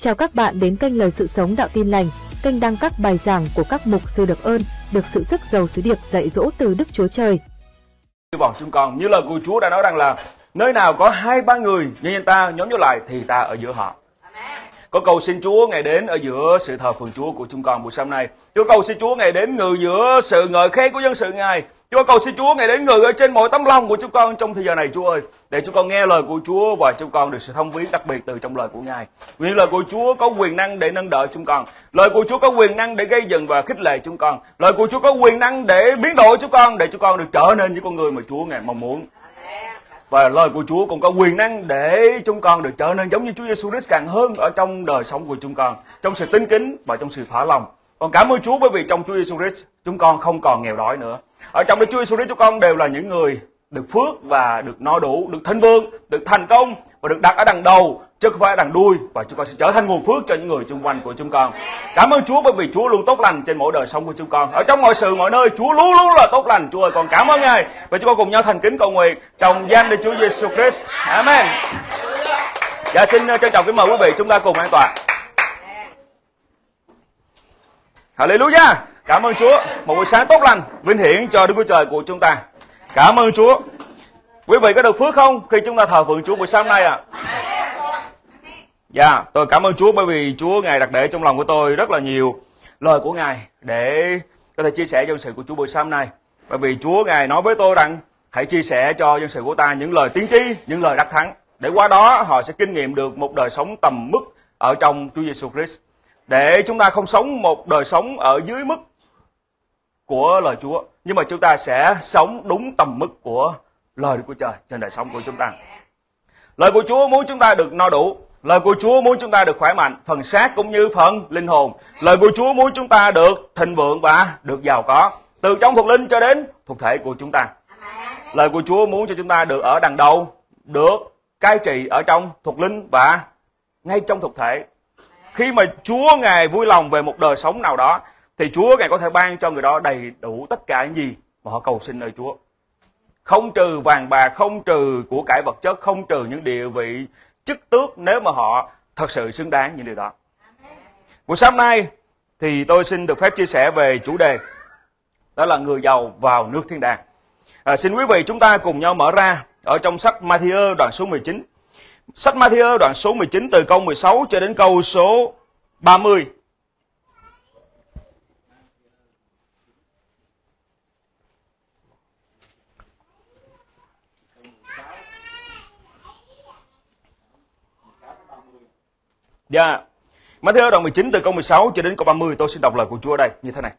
Chào các bạn đến kênh Lời Sự Sống Đạo Tin Lành, kênh đăng các bài giảng của các mục sư được ơn, được sự sức giàu sứ điệp dạy dỗ từ Đức Chúa Trời. Vòng chúng con, như lời của Chúa đã nói rằng là nơi nào có 2-3 người như anh ta nhóm nhau lại thì ta ở giữa họ. Có cầu xin Chúa Ngài đến ở giữa sự thờ phượng Chúa của chúng con buổi sáng nay. Chúa cầu xin Chúa Ngài đến ngự giữa sự ngợi khen của dân sự Ngài. Chúa cầu xin Chúa Ngài đến ngự ở trên mỗi tấm lòng của chúng con trong thời giờ này Chúa ơi, để chúng con nghe lời của Chúa và chúng con được sự thông viếng đặc biệt từ trong lời của Ngài. Vì lời của Chúa có quyền năng để nâng đỡ chúng con. Lời của Chúa có quyền năng để gây dựng và khích lệ chúng con. Lời của Chúa có quyền năng để biến đổi chúng con, để chúng con được trở nên những con người mà Chúa Ngài mong muốn. Và lời của Chúa cũng có quyền năng để chúng con được trở nên giống như Chúa Giêsu Christ càng hơn ở trong đời sống của chúng con, trong sự tín kính và trong sự thỏa lòng. Con cảm ơn Chúa bởi vì trong Chúa Giêsu Christ chúng con không còn nghèo đói nữa. Ở trong Đức Chúa Giêsu Christ chúng con đều là những người được phước và được no đủ, được thịnh vượng, được thành công và được đặt ở đằng đầu chứ không phải ở đằng đuôi, và chúng con sẽ trở thành nguồn phước cho những người xung quanh của chúng con. Cảm ơn Chúa bởi vì Chúa luôn tốt lành trên mỗi đời sống của chúng con. Ở trong mọi sự mọi nơi Chúa luôn luôn là tốt lành. Chúa ơi, con cảm ơn Ngài và chúng con cùng nhau thành kính cầu nguyện trong danh Đức Chúa Giêsu Christ. Amen. Dạ, xin trân trọng kính mời quý vị chúng ta cùng an tọa. Hallelujah. Cảm ơn Chúa. Một buổi sáng tốt lành, vinh hiển cho Đức Chúa Trời của chúng ta. Cảm ơn Chúa. Quý vị có được phước không khi chúng ta thờ phượng Chúa buổi sáng nay ạ? Dạ, tôi cảm ơn Chúa bởi vì Chúa Ngài đặt để trong lòng của tôi rất là nhiều lời của Ngài để có thể chia sẻ dân sự của Chúa buổi sáng nay. Bởi vì Chúa Ngài nói với tôi rằng hãy chia sẻ cho dân sự của ta những lời tiên tri, những lời đắc thắng, để qua đó họ sẽ kinh nghiệm được một đời sống tầm mức ở trong Chúa Giêsu Christ. Để chúng ta không sống một đời sống ở dưới mức của lời Chúa, nhưng mà chúng ta sẽ sống đúng tầm mức của lời Đức Chúa Trời trên đời sống của chúng ta. Lời của Chúa muốn chúng ta được no đủ. Lời của Chúa muốn chúng ta được khỏe mạnh, phần xác cũng như phần linh hồn. Lời của Chúa muốn chúng ta được thịnh vượng và được giàu có, từ trong thuộc linh cho đến thuộc thể của chúng ta. Lời của Chúa muốn cho chúng ta được ở đằng đầu, được cai trị ở trong thuộc linh và ngay trong thuộc thể. Khi mà Chúa Ngài vui lòng về một đời sống nào đó, thì Chúa Ngài có thể ban cho người đó đầy đủ tất cả những gì mà họ cầu xin nơi Chúa. Không trừ vàng bạc, không trừ của cải vật chất, không trừ những địa vị chức tước nếu mà họ thật sự xứng đáng những điều đó. Buổi sáng nay thì tôi xin được phép chia sẻ về chủ đề đó là người giàu vào nước thiên đàng. Xin quý vị chúng ta cùng nhau mở ra ở trong sách Ma-thi-ơ đoạn số 19. Sách Ma-thi-ơ đoạn số 19 từ câu 16 cho đến câu số 30. Dạ, Ma-thi-ơ đoạn 19 từ câu 16 cho đến câu 30, tôi xin đọc lời của Chúa ở đây như thế này.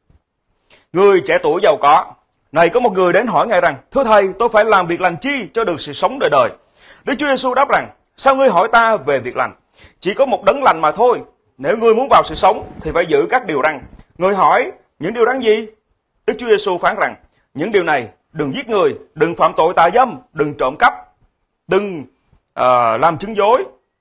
Người trẻ tuổi giàu có, này có một người đến hỏi Ngài rằng, thưa Thầy, tôi phải làm việc lành chi cho được sự sống đời đời? Đức Chúa Giêsu đáp rằng, sao ngươi hỏi ta về việc lành? Chỉ có một đấng lành mà thôi. Nếu ngươi muốn vào sự sống thì phải giữ các điều răn. Người hỏi, những điều răn gì? Đức Chúa Giêsu phán rằng, những điều này: đừng giết người, đừng phạm tội tà dâm, đừng trộm cắp, đừng làm chứng dối.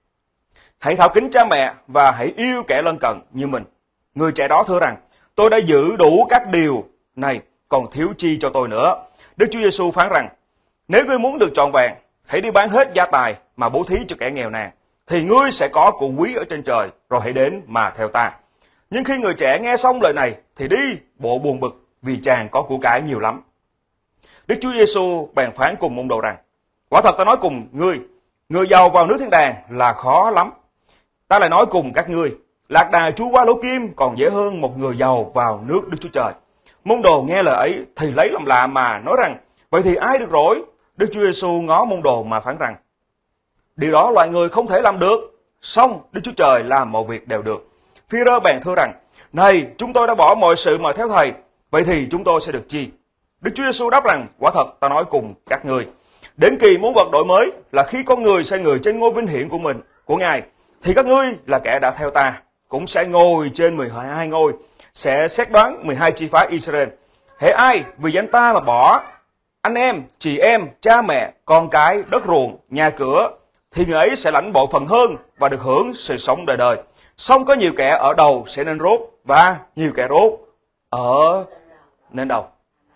Hãy thảo kính cha mẹ và hãy yêu kẻ lân cận như mình. Người trẻ đó thưa rằng, tôi đã giữ đủ các điều này, còn thiếu chi cho tôi nữa? Đức Chúa Giêsu phán rằng, nếu ngươi muốn được trọn vẹn, hãy đi bán hết gia tài mà bố thí cho kẻ nghèo nàn, thì ngươi sẽ có của quý ở trên trời, rồi hãy đến mà theo ta. Nhưng khi người trẻ nghe xong lời này thì đi bộ buồn bực, vì chàng có của cải nhiều lắm. Đức Chúa Giêsu bèn phán cùng môn đồ rằng, quả thật ta nói cùng ngươi, người giàu vào nước thiên đàng là khó lắm. Ta lại nói cùng các ngươi, lạc đà chui qua lỗ kim còn dễ hơn một người giàu vào nước Đức Chúa Trời. Môn đồ nghe lời ấy thì lấy làm lạ mà nói rằng, vậy thì ai được rỗi? Đức Chúa Giêsu ngó môn đồ mà phán rằng, điều đó loài người không thể làm được, song Đức Chúa Trời làm mọi việc đều được. Phi-rơ bèn thưa rằng, này, chúng tôi đã bỏ mọi sự mà theo Thầy, vậy thì chúng tôi sẽ được chi? Đức Chúa Giêsu đáp rằng, quả thật ta nói cùng các ngươi, đến kỳ muôn vật đổi mới là khi con người sẽ ngồi trên ngôi vinh hiển của mình, của Ngài, thì các ngươi là kẻ đã theo ta cũng sẽ ngồi trên 12 ngôi, sẽ xét đoán 12 chi phái Israel. Hễ ai vì danh ta mà bỏ anh em, chị em, cha mẹ, con cái, đất ruộng, nhà cửa, thì người ấy sẽ lãnh bội phần hơn và được hưởng sự sống đời đời. Song có nhiều kẻ ở đầu sẽ nên rốt, và nhiều kẻ rốt ở nên đầu.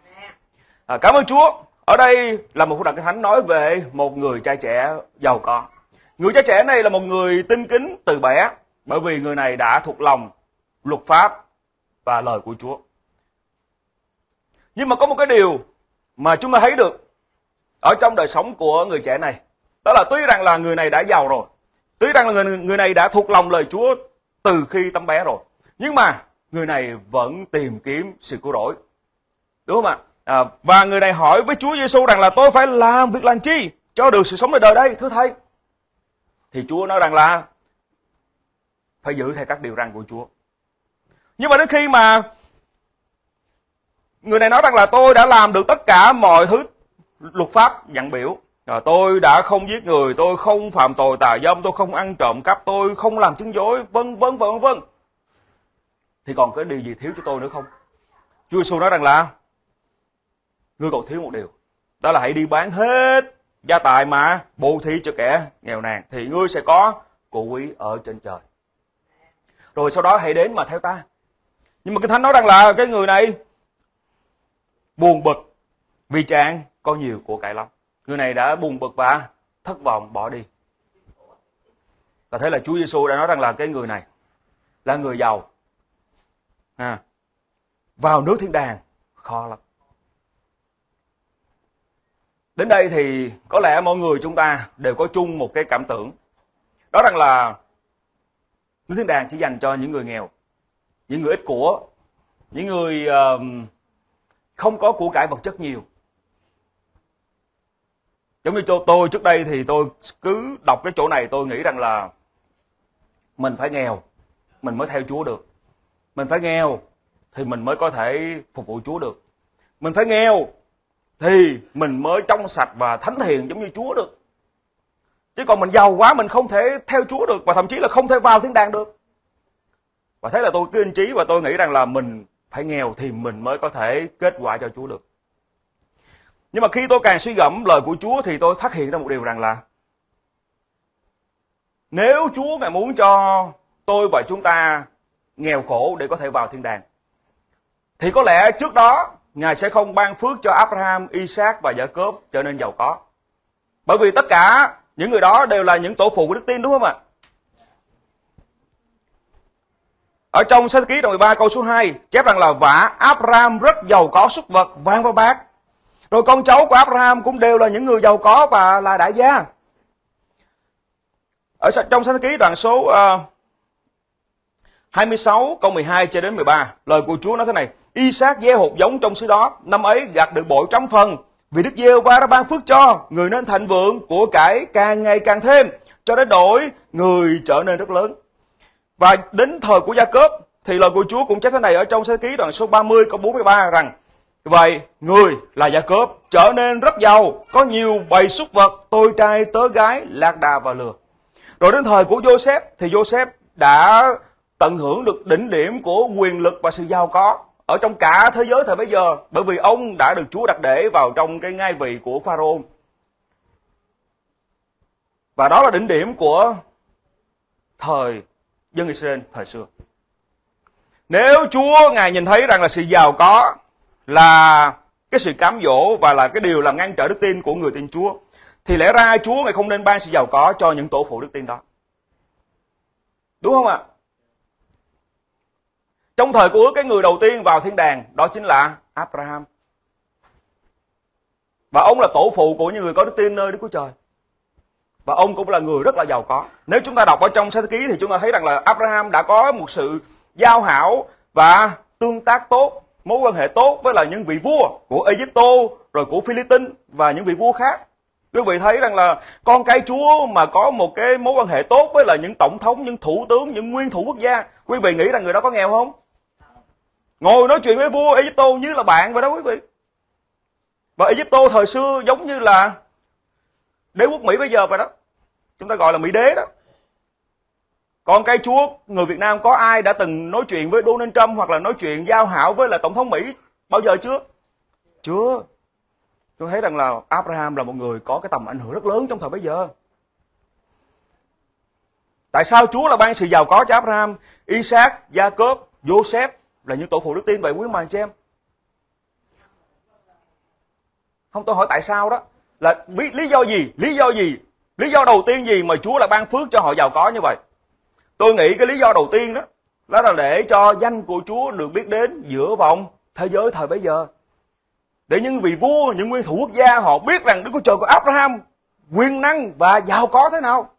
Cảm ơn Chúa. Ở đây là một phúc đặc Kinh Thánh nói về một người trai trẻ giàu có. Người trai trẻ này là một người tinh kính từ bé, Bởi vì người này đã thuộc lòng luật pháp và lời của Chúa. Nhưng mà có một cái điều mà chúng ta thấy được ở trong đời sống của người trẻ này, đó là tuy rằng là người này đã giàu rồi, tuy rằng là người này đã thuộc lòng lời Chúa từ khi tấm bé rồi, nhưng mà người này vẫn tìm kiếm sự cứu rỗi, đúng không ạ? Và người này hỏi với Chúa Giêsu rằng là tôi phải làm việc làm chi cho được sự sống đời đời đây, thưa thầy? Thì Chúa nói rằng là phải giữ theo các điều răn của Chúa. Nhưng mà đến khi mà người này nói rằng là tôi đã làm được tất cả mọi thứ luật pháp dặn biểu, tôi đã không giết người, tôi không phạm tội tà dâm, tôi không ăn trộm cắp, tôi không làm chứng dối, vân vân vân vân, thì còn cái điều gì thiếu cho tôi nữa không? Chúa Giêsu nói rằng là ngươi còn thiếu một điều, đó là hãy đi bán hết gia tài mà bố thí cho kẻ nghèo nàn, thì ngươi sẽ có của quý ở trên trời. Rồi sau đó hãy đến mà theo ta. Nhưng mà Kinh Thánh nói rằng là cái người này buồn bực vì chàng có nhiều của cải lắm. Người này đã buồn bực và thất vọng bỏ đi. Và thế là Chúa Giêsu đã nói rằng là cái người này là người giàu, vào nước thiên đàng khó lắm. Đến đây thì có lẽ mọi người chúng ta đều có chung một cái cảm tưởng, đó rằng là nước thiên đàng chỉ dành cho những người nghèo, những người ít của, những người không có của cải vật chất nhiều. Giống như cho tôi trước đây thì tôi cứ đọc cái chỗ này tôi nghĩ rằng là mình phải nghèo mình mới theo Chúa được. Mình phải nghèo thì mình mới có thể phục vụ Chúa được. Mình phải nghèo thì mình mới trong sạch và thánh thiện giống như Chúa được. Chứ còn mình giàu quá mình không thể theo Chúa được, và thậm chí là không thể vào thiên đàng được. Và thế là tôi cứ yên chí và tôi nghĩ rằng là mình phải nghèo thì mình mới có thể kết quả cho Chúa được. Nhưng mà khi tôi càng suy gẫm lời của Chúa thì tôi phát hiện ra một điều rằng là nếu Chúa Ngài muốn cho tôi và chúng ta nghèo khổ để có thể vào thiên đàng, thì có lẽ trước đó Ngài sẽ không ban phước cho Abraham, Isaac và Jacob trở nên giàu có. Bởi vì tất cả những người đó đều là những tổ phụ của đức tin, đúng không ạ? Ở trong sách Ký đoạn 13 câu số 2 chép rằng là vả Abraham rất giàu có súc vật, vàng và bạc. Rồi con cháu của Abraham cũng đều là những người giàu có và là đại gia. Ở trong sách Ký đoạn số 26 câu 12 cho đến 13, lời của Chúa nói thế này: Isaac gieo hột giống trong xứ đó, năm ấy gặt được bội 100 phần, vì Đức Giê-hô-va đã ban phước cho, người nên thịnh vượng, của cải càng ngày càng thêm, cho đến đổi người trở nên rất lớn. Và đến thời của Gia-cốp thì lời của Chúa cũng chép thế này ở trong sách Ký đoạn số 30 câu 43 rằng: vậy người là Gia-cốp trở nên rất giàu, có nhiều bầy súc vật, tôi trai tớ gái, lạc đà và lừa. Rồi đến thời của Joseph thì Joseph đã tận hưởng được đỉnh điểm của quyền lực và sự giàu có ở trong cả thế giới thời bấy giờ, bởi vì ông đã được Chúa đặt để vào trong cái ngai vị của Pharaoh. Và đó là đỉnh điểm của thời dân Israel thời xưa. Nếu Chúa Ngài nhìn thấy rằng là sự giàu có là cái sự cám dỗ và là cái điều làm ngăn trở đức tin của người tin Chúa, thì lẽ ra Chúa Ngài không nên ban sự giàu có cho những tổ phụ đức tin đó. Đúng không ạ? Trong thời của ước, cái người đầu tiên vào thiên đàng đó chính là Abraham. Và ông là tổ phụ của những người có đức tin nơi Đức Chúa Trời. Và ông cũng là người rất là giàu có. Nếu chúng ta đọc ở trong sách Ký thì chúng ta thấy rằng là Abraham đã có một sự giao hảo và tương tác tốt, mối quan hệ tốt với là những vị vua của Egypto, rồi của Philippines và những vị vua khác. Quý vị thấy rằng là con cái Chúa mà có một cái mối quan hệ tốt với là những tổng thống, những thủ tướng, những nguyên thủ quốc gia, quý vị nghĩ rằng người đó có nghèo không? Ngồi nói chuyện với vua Egypto như là bạn vậy đó quý vị. Và Egypto thời xưa giống như là đế quốc Mỹ bây giờ vậy đó. Chúng ta gọi là Mỹ đế đó. Con cái Chúa, người Việt Nam có ai đã từng nói chuyện với Donald Trump hoặc là nói chuyện giao hảo với là Tổng thống Mỹ bao giờ chưa? Chưa. Tôi thấy rằng là Abraham là một người có cái tầm ảnh hưởng rất lớn trong thời bấy giờ. Tại sao Chúa là ban sự giàu có cho Abraham, Isaac, Jacob, Joseph là những tổ phụ đức tin vậy quý ông chị em? Không, tôi hỏi tại sao đó. Là lý do gì? Lý do đầu tiên gì mà Chúa lại ban phước cho họ giàu có như vậy? Tôi nghĩ cái lý do đầu tiên đó là để cho danh của Chúa được biết đến giữa vòng thế giới thời bấy giờ. Để những vị vua, những nguyên thủ quốc gia họ biết rằng Đức Chúa Trời của Abraham quyền năng và giàu có thế nào.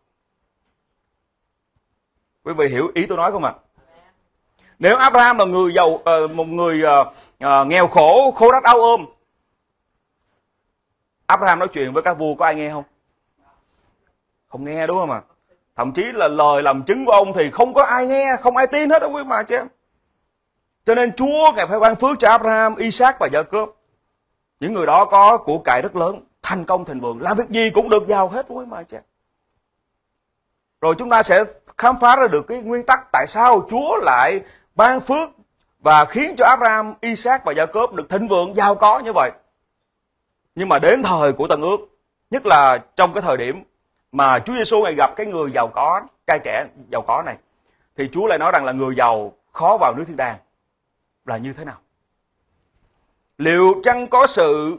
Quý vị hiểu ý tôi nói không ạ? Nếu Abraham là người giàu, một người nghèo khổ, khô rách áo ôm, Abraham nói chuyện với các vua có ai nghe không? Không nghe, đúng không ạ? Thậm chí là lời làm chứng của ông thì không có ai nghe, không ai tin hết đó quý mà chị em. Cho nên Chúa Ngài phải ban phước cho Abraham, Isaac và Jacob. Những người đó có của cải rất lớn, thành công thịnh vượng, làm việc gì cũng được giàu hết quý mà chị em. Rồi chúng ta sẽ khám phá ra được cái nguyên tắc tại sao Chúa lại ban phước và khiến cho Abraham, Isaac và Jacob được thịnh vượng, giàu có như vậy. Nhưng mà đến thời của Tân Ước, nhất là trong cái thời điểm mà Chúa Giêsu Ngài gặp cái người giàu có, trai trẻ giàu có này, thì Chúa lại nói rằng là người giàu khó vào nước thiên đàng là như thế nào? Liệu chăng có sự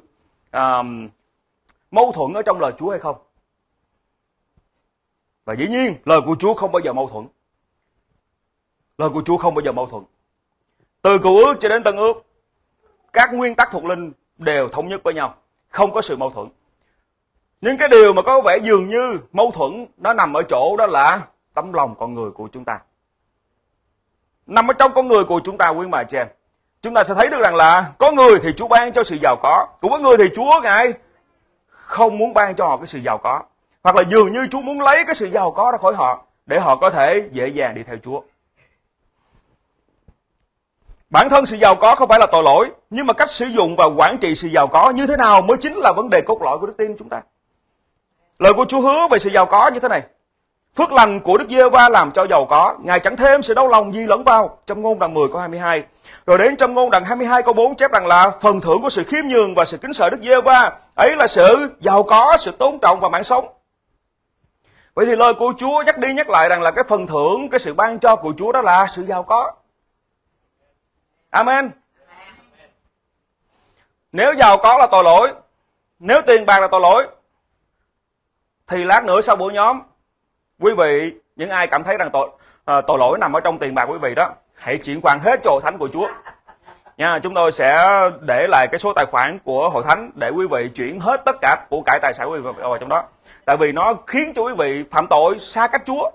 mâu thuẫn ở trong lời Chúa hay không? Và dĩ nhiên lời của Chúa không bao giờ mâu thuẫn. Lời của Chúa không bao giờ mâu thuẫn. Từ Cựu Ước cho đến Tân Ước, các nguyên tắc thuộc linh đều thống nhất với nhau, không có sự mâu thuẫn. Nhưng cái điều mà có vẻ dường như mâu thuẫn nó nằm ở chỗ đó là tấm lòng con người của chúng ta. Nằm ở trong con người của chúng ta quý bà chị em. Chúng ta sẽ thấy được rằng là có người thì Chúa ban cho sự giàu có, cũng có người thì Chúa Ngài không muốn ban cho họ cái sự giàu có. Hoặc là dường như Chúa muốn lấy cái sự giàu có ra khỏi họ để họ có thể dễ dàng đi theo Chúa. Bản thân sự giàu có không phải là tội lỗi, nhưng mà cách sử dụng và quản trị sự giàu có như thế nào mới chính là vấn đề cốt lõi của đức tin chúng ta. Lời của Chúa hứa về sự giàu có như thế này: phước lành của Đức Giê-hô-va làm cho giàu có, Ngài chẳng thêm sự đau lòng gì lẫn vào. Trong Ngôn đoạn 10 câu 22. Rồi đến trong Ngôn đoạn 22 câu 4 chép rằng là phần thưởng của sự khiêm nhường và sự kính sợ Đức Giê-hô-va ấy là sự giàu có, sự tôn trọng và mạng sống. Vậy thì lời của Chúa nhắc đi nhắc lại rằng là cái phần thưởng, cái sự ban cho của Chúa đó là sự giàu có. Amen. Nếu giàu có là tội lỗi, nếu tiền bạc là tội lỗi, thì lát nữa sau buổi nhóm, quý vị, những ai cảm thấy rằng tội lỗi nằm ở trong tiền bạc quý vị đó, hãy chuyển khoản hết cho hội thánh của Chúa. Nha, chúng tôi sẽ để lại cái số tài khoản của hội thánh để quý vị chuyển hết tất cả của cải tài sản quý vị vào trong đó. Tại vì nó khiến cho quý vị phạm tội xa cách Chúa.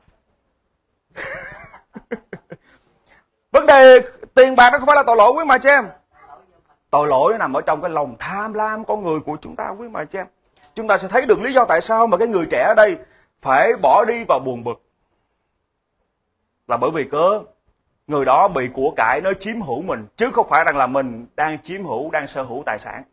Vấn đề tiền bạc nó không phải là tội lỗi quý mà chị em. Tội lỗi nó nằm ở trong cái lòng tham lam con người của chúng ta quý mà chị em. Chúng ta sẽ thấy được lý do tại sao mà cái người trẻ ở đây phải bỏ đi vào buồn bực. Là bởi vì người đó bị của cải nó chiếm hữu mình, chứ không phải rằng là mình đang chiếm hữu, đang sở hữu tài sản.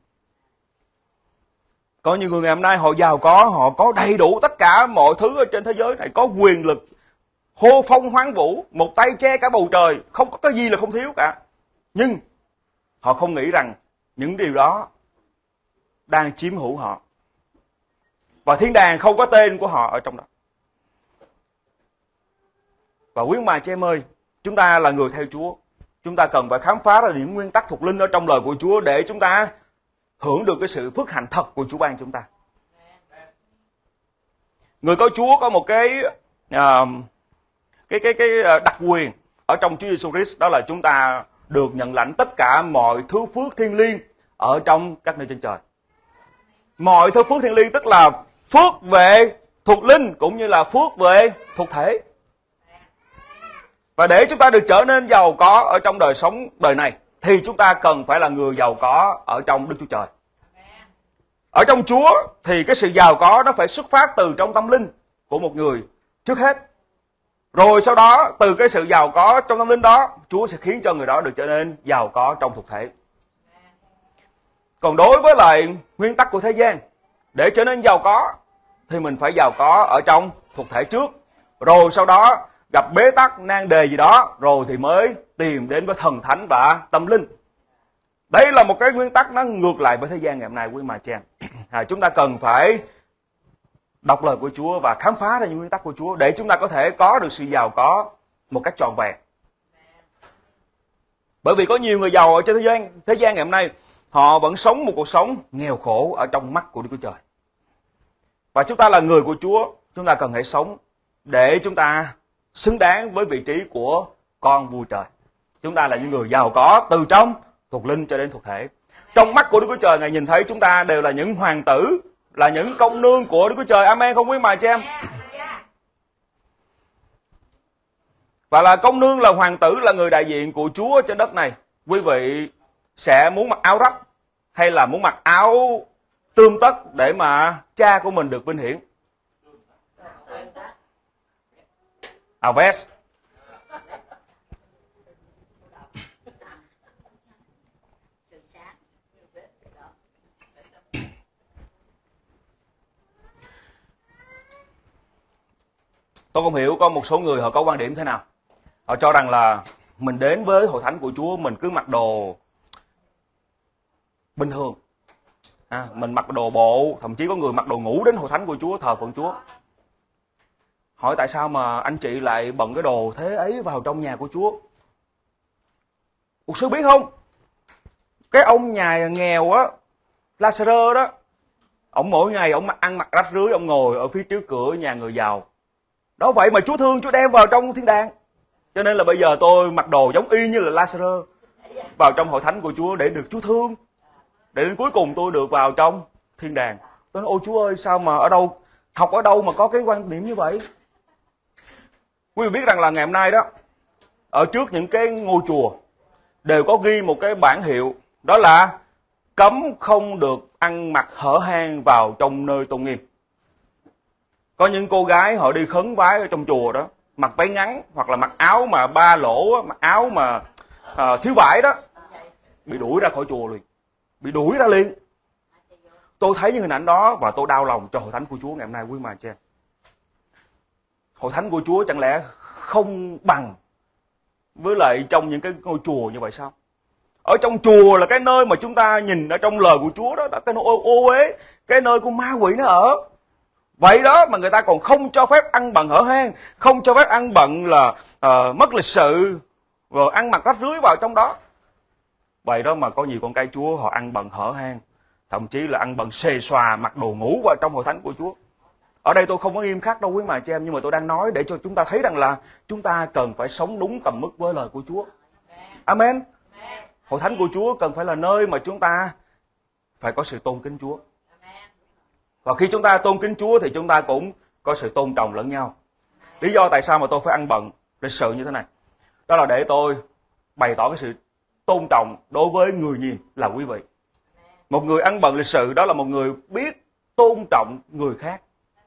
Có nhiều người ngày hôm nay họ giàu có, họ có đầy đủ tất cả mọi thứ ở trên thế giới này, có quyền lực, hô phong hoáng vũ, một tay che cả bầu trời, không có cái gì là không thiếu cả. Nhưng họ không nghĩ rằng những điều đó đang chiếm hữu họ. Và thiên đàng không có tên của họ ở trong đó. Và quý ông bà chị em ơi, chúng ta là người theo Chúa, chúng ta cần phải khám phá ra những nguyên tắc thuộc linh ở trong lời của Chúa để chúng ta hưởng được cái sự phước hạnh thật của Chúa ban chúng ta. Người có Chúa có một cái đặc quyền ở trong Chúa Giêsu Christ, đó là chúng ta được nhận lãnh tất cả mọi thứ phước thiên liêng ở trong các nơi trên trời. Mọi thứ phước thiên liêng tức là phước về thuộc linh cũng như là phước về thuộc thể. Và để chúng ta được trở nên giàu có ở trong đời sống đời này thì chúng ta cần phải là người giàu có ở trong Đức Chúa Trời. Ở trong Chúa thì cái sự giàu có nó phải xuất phát từ trong tâm linh của một người trước hết. Rồi sau đó từ cái sự giàu có trong tâm linh đó, Chúa sẽ khiến cho người đó được trở nên giàu có trong thuộc thể. Còn đối với lại nguyên tắc của thế gian, để trở nên giàu có thì mình phải giàu có ở trong thuộc thể trước. Rồi sau đó gặp bế tắc, nan đề gì đó, rồi thì mới tìm đến với thần thánh và tâm linh. Đây là một cái nguyên tắc nó ngược lại với thế gian ngày hôm nay quý mà chị em. Chúng ta cần phải đọc lời của Chúa và khám phá ra những nguyên tắc của Chúa để chúng ta có thể có được sự giàu có một cách trọn vẹn. Bởi vì có nhiều người giàu ở trên thế gian ngày hôm nay, họ vẫn sống một cuộc sống nghèo khổ ở trong mắt của Đức Chúa Trời. Và chúng ta là người của Chúa, chúng ta cần phải sống để chúng ta xứng đáng với vị trí của con vua trời. Chúng ta là những người giàu có từ trong thuộc linh cho đến thuộc thể. Trong mắt của Đức Chúa Trời, Ngài nhìn thấy chúng ta đều là những hoàng tử, là những công nương của Đức Chúa Trời. Amen không quý bà chị em? Và là công nương, là hoàng tử, là người đại diện của Chúa trên đất này. Quý vị sẽ muốn mặc áo rách hay là muốn mặc áo tươm tất để mà cha của mình được vinh hiển? Áo vest. Tôi không hiểu có một số người họ có quan điểm thế nào. Họ cho rằng là mình đến với hội thánh của Chúa mình cứ mặc đồ bình thường. Mình mặc đồ bộ, thậm chí có người mặc đồ ngủ đến hội thánh của Chúa, thờ phượng Chúa. Hỏi tại sao mà anh chị lại bận cái đồ thế ấy vào trong nhà của Chúa? Mục sư biết không? Cái ông nhà nghèo á, Lazarus đó, ông mỗi ngày ông ăn mặc rách rưới, ông ngồi ở phía trước cửa nhà người giàu. Đó vậy mà Chúa thương, Chúa đem vào trong thiên đàng. Cho nên là bây giờ tôi mặc đồ giống y như là Lazarus vào trong hội thánh của Chúa để được Chúa thương, để đến cuối cùng tôi được vào trong thiên đàng. Tôi nói ôi Chúa ơi, sao mà ở đâu, học ở đâu mà có cái quan điểm như vậy? Quý vị biết rằng là ngày hôm nay đó, ở trước những cái ngôi chùa đều có ghi một cái bảng hiệu, đó là cấm không được ăn mặc hở hang vào trong nơi tôn nghiêm. Có những cô gái họ đi khấn vái ở trong chùa đó, mặc váy ngắn hoặc là mặc áo mà 3 lỗ, mặc áo mà thiếu vải đó, bị đuổi ra khỏi chùa liền, bị đuổi ra liền. Tôi thấy những hình ảnh đó và tôi đau lòng cho hội thánh của Chúa ngày hôm nay quý mà chị em. Hội thánh của Chúa chẳng lẽ không bằng với lại trong những cái ngôi chùa như vậy sao? Ở trong chùa là cái nơi mà chúng ta nhìn ở trong lời của Chúa đó, cái nơi ô uế, cái nơi của ma quỷ nó ở. Vậy đó mà người ta còn không cho phép ăn bận hở hang, không cho phép ăn bận là mất lịch sự, rồi ăn mặc rách rưới vào trong đó. Vậy đó mà có nhiều con cái Chúa họ ăn bận hở hang, thậm chí là ăn bận xề xòa, mặc đồ ngủ vào trong hội thánh của Chúa. Ở đây tôi không có nghiêm khắc đâu quý mà chị em, nhưng mà tôi đang nói để cho chúng ta thấy rằng là chúng ta cần phải sống đúng tầm mức với lời của Chúa. Amen. Hội thánh của Chúa cần phải là nơi mà chúng ta phải có sự tôn kính Chúa. Và khi chúng ta tôn kính Chúa thì chúng ta cũng có sự tôn trọng lẫn nhau. Lý do tại sao mà tôi phải ăn bận lịch sự như thế này, đó là để tôi bày tỏ cái sự tôn trọng đối với người nhìn là quý vị. Một người ăn bận lịch sự đó là một người biết tôn trọng người khác.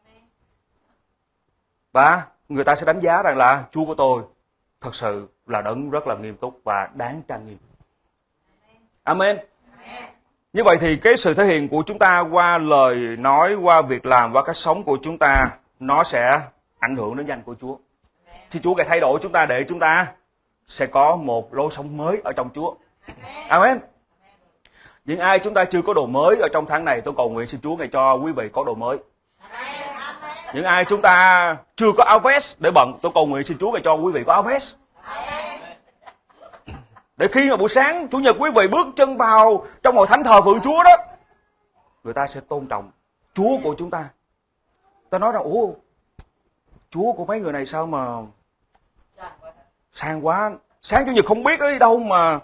Và người ta sẽ đánh giá rằng là Chúa của tôi thật sự là đấng rất là nghiêm túc và đáng trang nghiêm. Amen. Như vậy thì cái sự thể hiện của chúng ta qua lời nói, qua việc làm, qua cách sống của chúng ta, nó sẽ ảnh hưởng đến danh của Chúa. Xin Chúa Ngài thay đổi chúng ta để chúng ta sẽ có một lối sống mới ở trong Chúa. Amen. Những ai chúng ta chưa có đồ mới ở trong tháng này, tôi cầu nguyện xin Chúa Ngài cho quý vị có đồ mới. Những ai chúng ta chưa có áo vest để bận, tôi cầu nguyện xin Chúa Ngài cho quý vị có áo vest. Để khi mà buổi sáng Chủ nhật quý vị bước chân vào trong hội thánh thờ phượng Chúa đó, người ta sẽ tôn trọng Chúa của chúng ta. Ta nói rằng ủa, Chúa của mấy người này sao mà sang quá, sáng Chủ nhật không biết ở đi đâu mà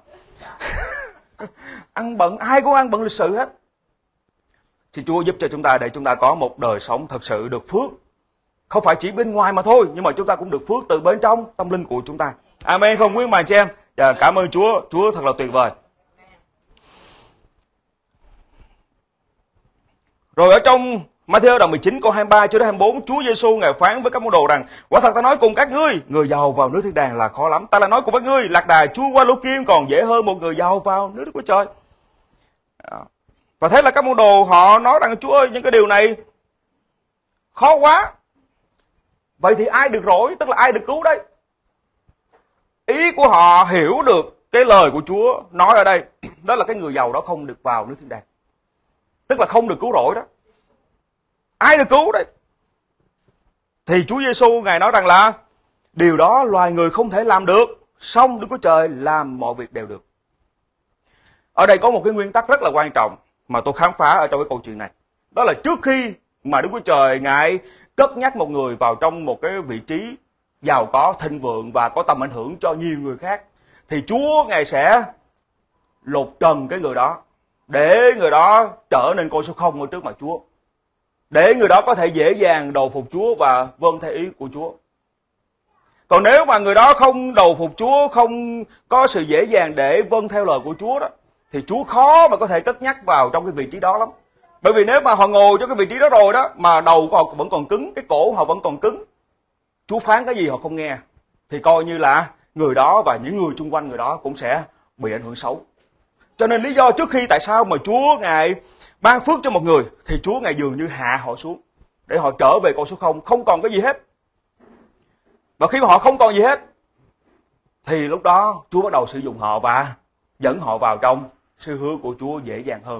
ăn bận, ai cũng ăn bận lịch sự hết. Xin Chúa giúp cho chúng ta để chúng ta có một đời sống thật sự được phước. Không phải chỉ bên ngoài mà thôi, nhưng mà chúng ta cũng được phước từ bên trong tâm linh của chúng ta. Amen không quý mà chị em? Và cảm ơn Chúa, Chúa thật là tuyệt vời. Rồi ở trong Matthew đoạn 19 câu 23 cho đến 24, Chúa Giêsu Ngài phán với các môn đồ rằng: quả thật ta nói cùng các ngươi, người giàu vào nước thiên đàng là khó lắm. Ta lại nói cùng các ngươi, lạc đà chui qua lỗ kim còn dễ hơn một người giàu vào nước Đức của Trời. Và thế là các môn đồ họ nói rằng: Chúa ơi, những cái điều này khó quá. Vậy thì ai được rỗi, tức là ai được cứu đây? Ý của họ hiểu được cái lời của Chúa nói ở đây, đó là cái người giàu đó không được vào nước thiên đàng, tức là không được cứu rỗi đó. Ai được cứu đây? Thì Chúa Giêsu Ngài nói rằng là điều đó loài người không thể làm được, song Đức Chúa Trời làm mọi việc đều được. Ở đây có một cái nguyên tắc rất là quan trọng mà tôi khám phá ở trong cái câu chuyện này. Đó là trước khi mà Đức Chúa Trời Ngài cất nhắc một người vào trong một cái vị trí giàu có, thịnh vượng và có tầm ảnh hưởng cho nhiều người khác, thì Chúa Ngài sẽ lột trần cái người đó, để người đó trở nên con số không ở trước mặt Chúa, để người đó có thể dễ dàng đầu phục Chúa và vâng theo ý của Chúa. Còn nếu mà người đó không đầu phục Chúa, không có sự dễ dàng để vâng theo lời của Chúa đó, thì Chúa khó mà có thể cất nhắc vào trong cái vị trí đó lắm. Bởi vì nếu mà họ ngồi trong cái vị trí đó rồi đó, mà đầu của họ vẫn còn cứng, cái cổ họ vẫn còn cứng, Chúa phán cái gì họ không nghe, thì coi như là người đó và những người xung quanh người đó cũng sẽ bị ảnh hưởng xấu. Cho nên lý do trước khi tại sao mà Chúa Ngài ban phước cho một người, thì Chúa Ngài dường như hạ họ xuống, để họ trở về con số không, không còn cái gì hết. Và khi mà họ không còn gì hết, thì lúc đó Chúa bắt đầu sử dụng họ và dẫn họ vào trong sự hứa của Chúa dễ dàng hơn.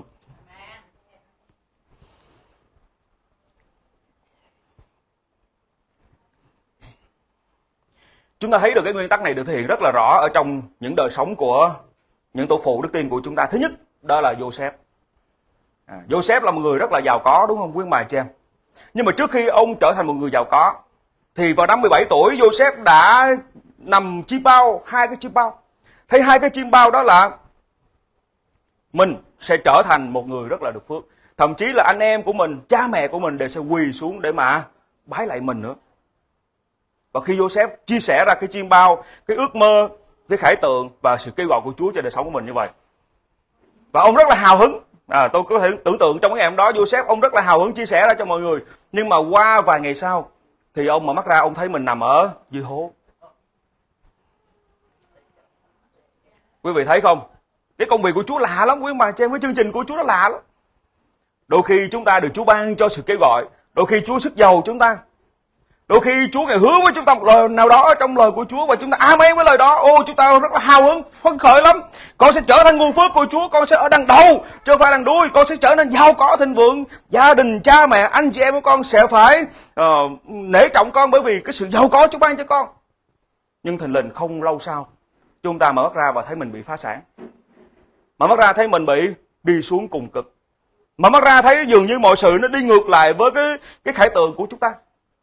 Chúng ta thấy được cái nguyên tắc này được thể hiện rất là rõ ở trong những đời sống của những tổ phụ đức tin của chúng ta. Thứ nhất, đó là Joseph. Joseph là một người rất là giàu có, đúng không quý bà chị em? Nhưng mà trước khi ông trở thành một người giàu có, thì vào năm 17 tuổi Joseph đã nằm chim bao, 2 cái chim bao. Thấy 2 cái chim bao đó là mình sẽ trở thành một người rất là được phước. Thậm chí là anh em của mình, cha mẹ của mình đều sẽ quỳ xuống để mà bái lại mình nữa. Và khi Joseph chia sẻ ra cái chim bao, cái ước mơ, cái khải tượng và sự kêu gọi của Chúa cho đời sống của mình như vậy, và ông rất là hào hứng. Tôi có thể tưởng tượng trong cái ngày hôm đó Joseph ông rất là hào hứng chia sẻ ra cho mọi người. Nhưng mà qua vài ngày sau thì ông mở mắt ra, ông thấy mình nằm ở dưới hố. Quý vị thấy không? Cái công việc của Chúa lạ lắm quý bà chị em, với chương trình của Chúa nó lạ lắm. Đôi khi chúng ta được Chúa ban cho sự kêu gọi, đôi khi Chúa sức giàu chúng ta, đôi khi Chúa Ngài hứa với chúng ta một lời nào đó ở trong lời của Chúa và chúng ta amen với lời đó. Chúng ta rất là hào hứng, phấn khởi lắm. Con sẽ trở thành nguồn phước của Chúa, con sẽ ở đằng đầu chứ không phải đằng đuôi, con sẽ trở nên giàu có thịnh vượng, gia đình, cha mẹ, anh chị em của con sẽ phải nể trọng con bởi vì cái sự giàu có Chúa ban cho con. Nhưng thình lình không lâu sau, chúng ta mở mắt ra và thấy mình bị phá sản. Mở mắt ra thấy mình bị đi xuống cùng cực. Mở mắt ra thấy dường như mọi sự nó đi ngược lại với cái khải tượng của chúng ta.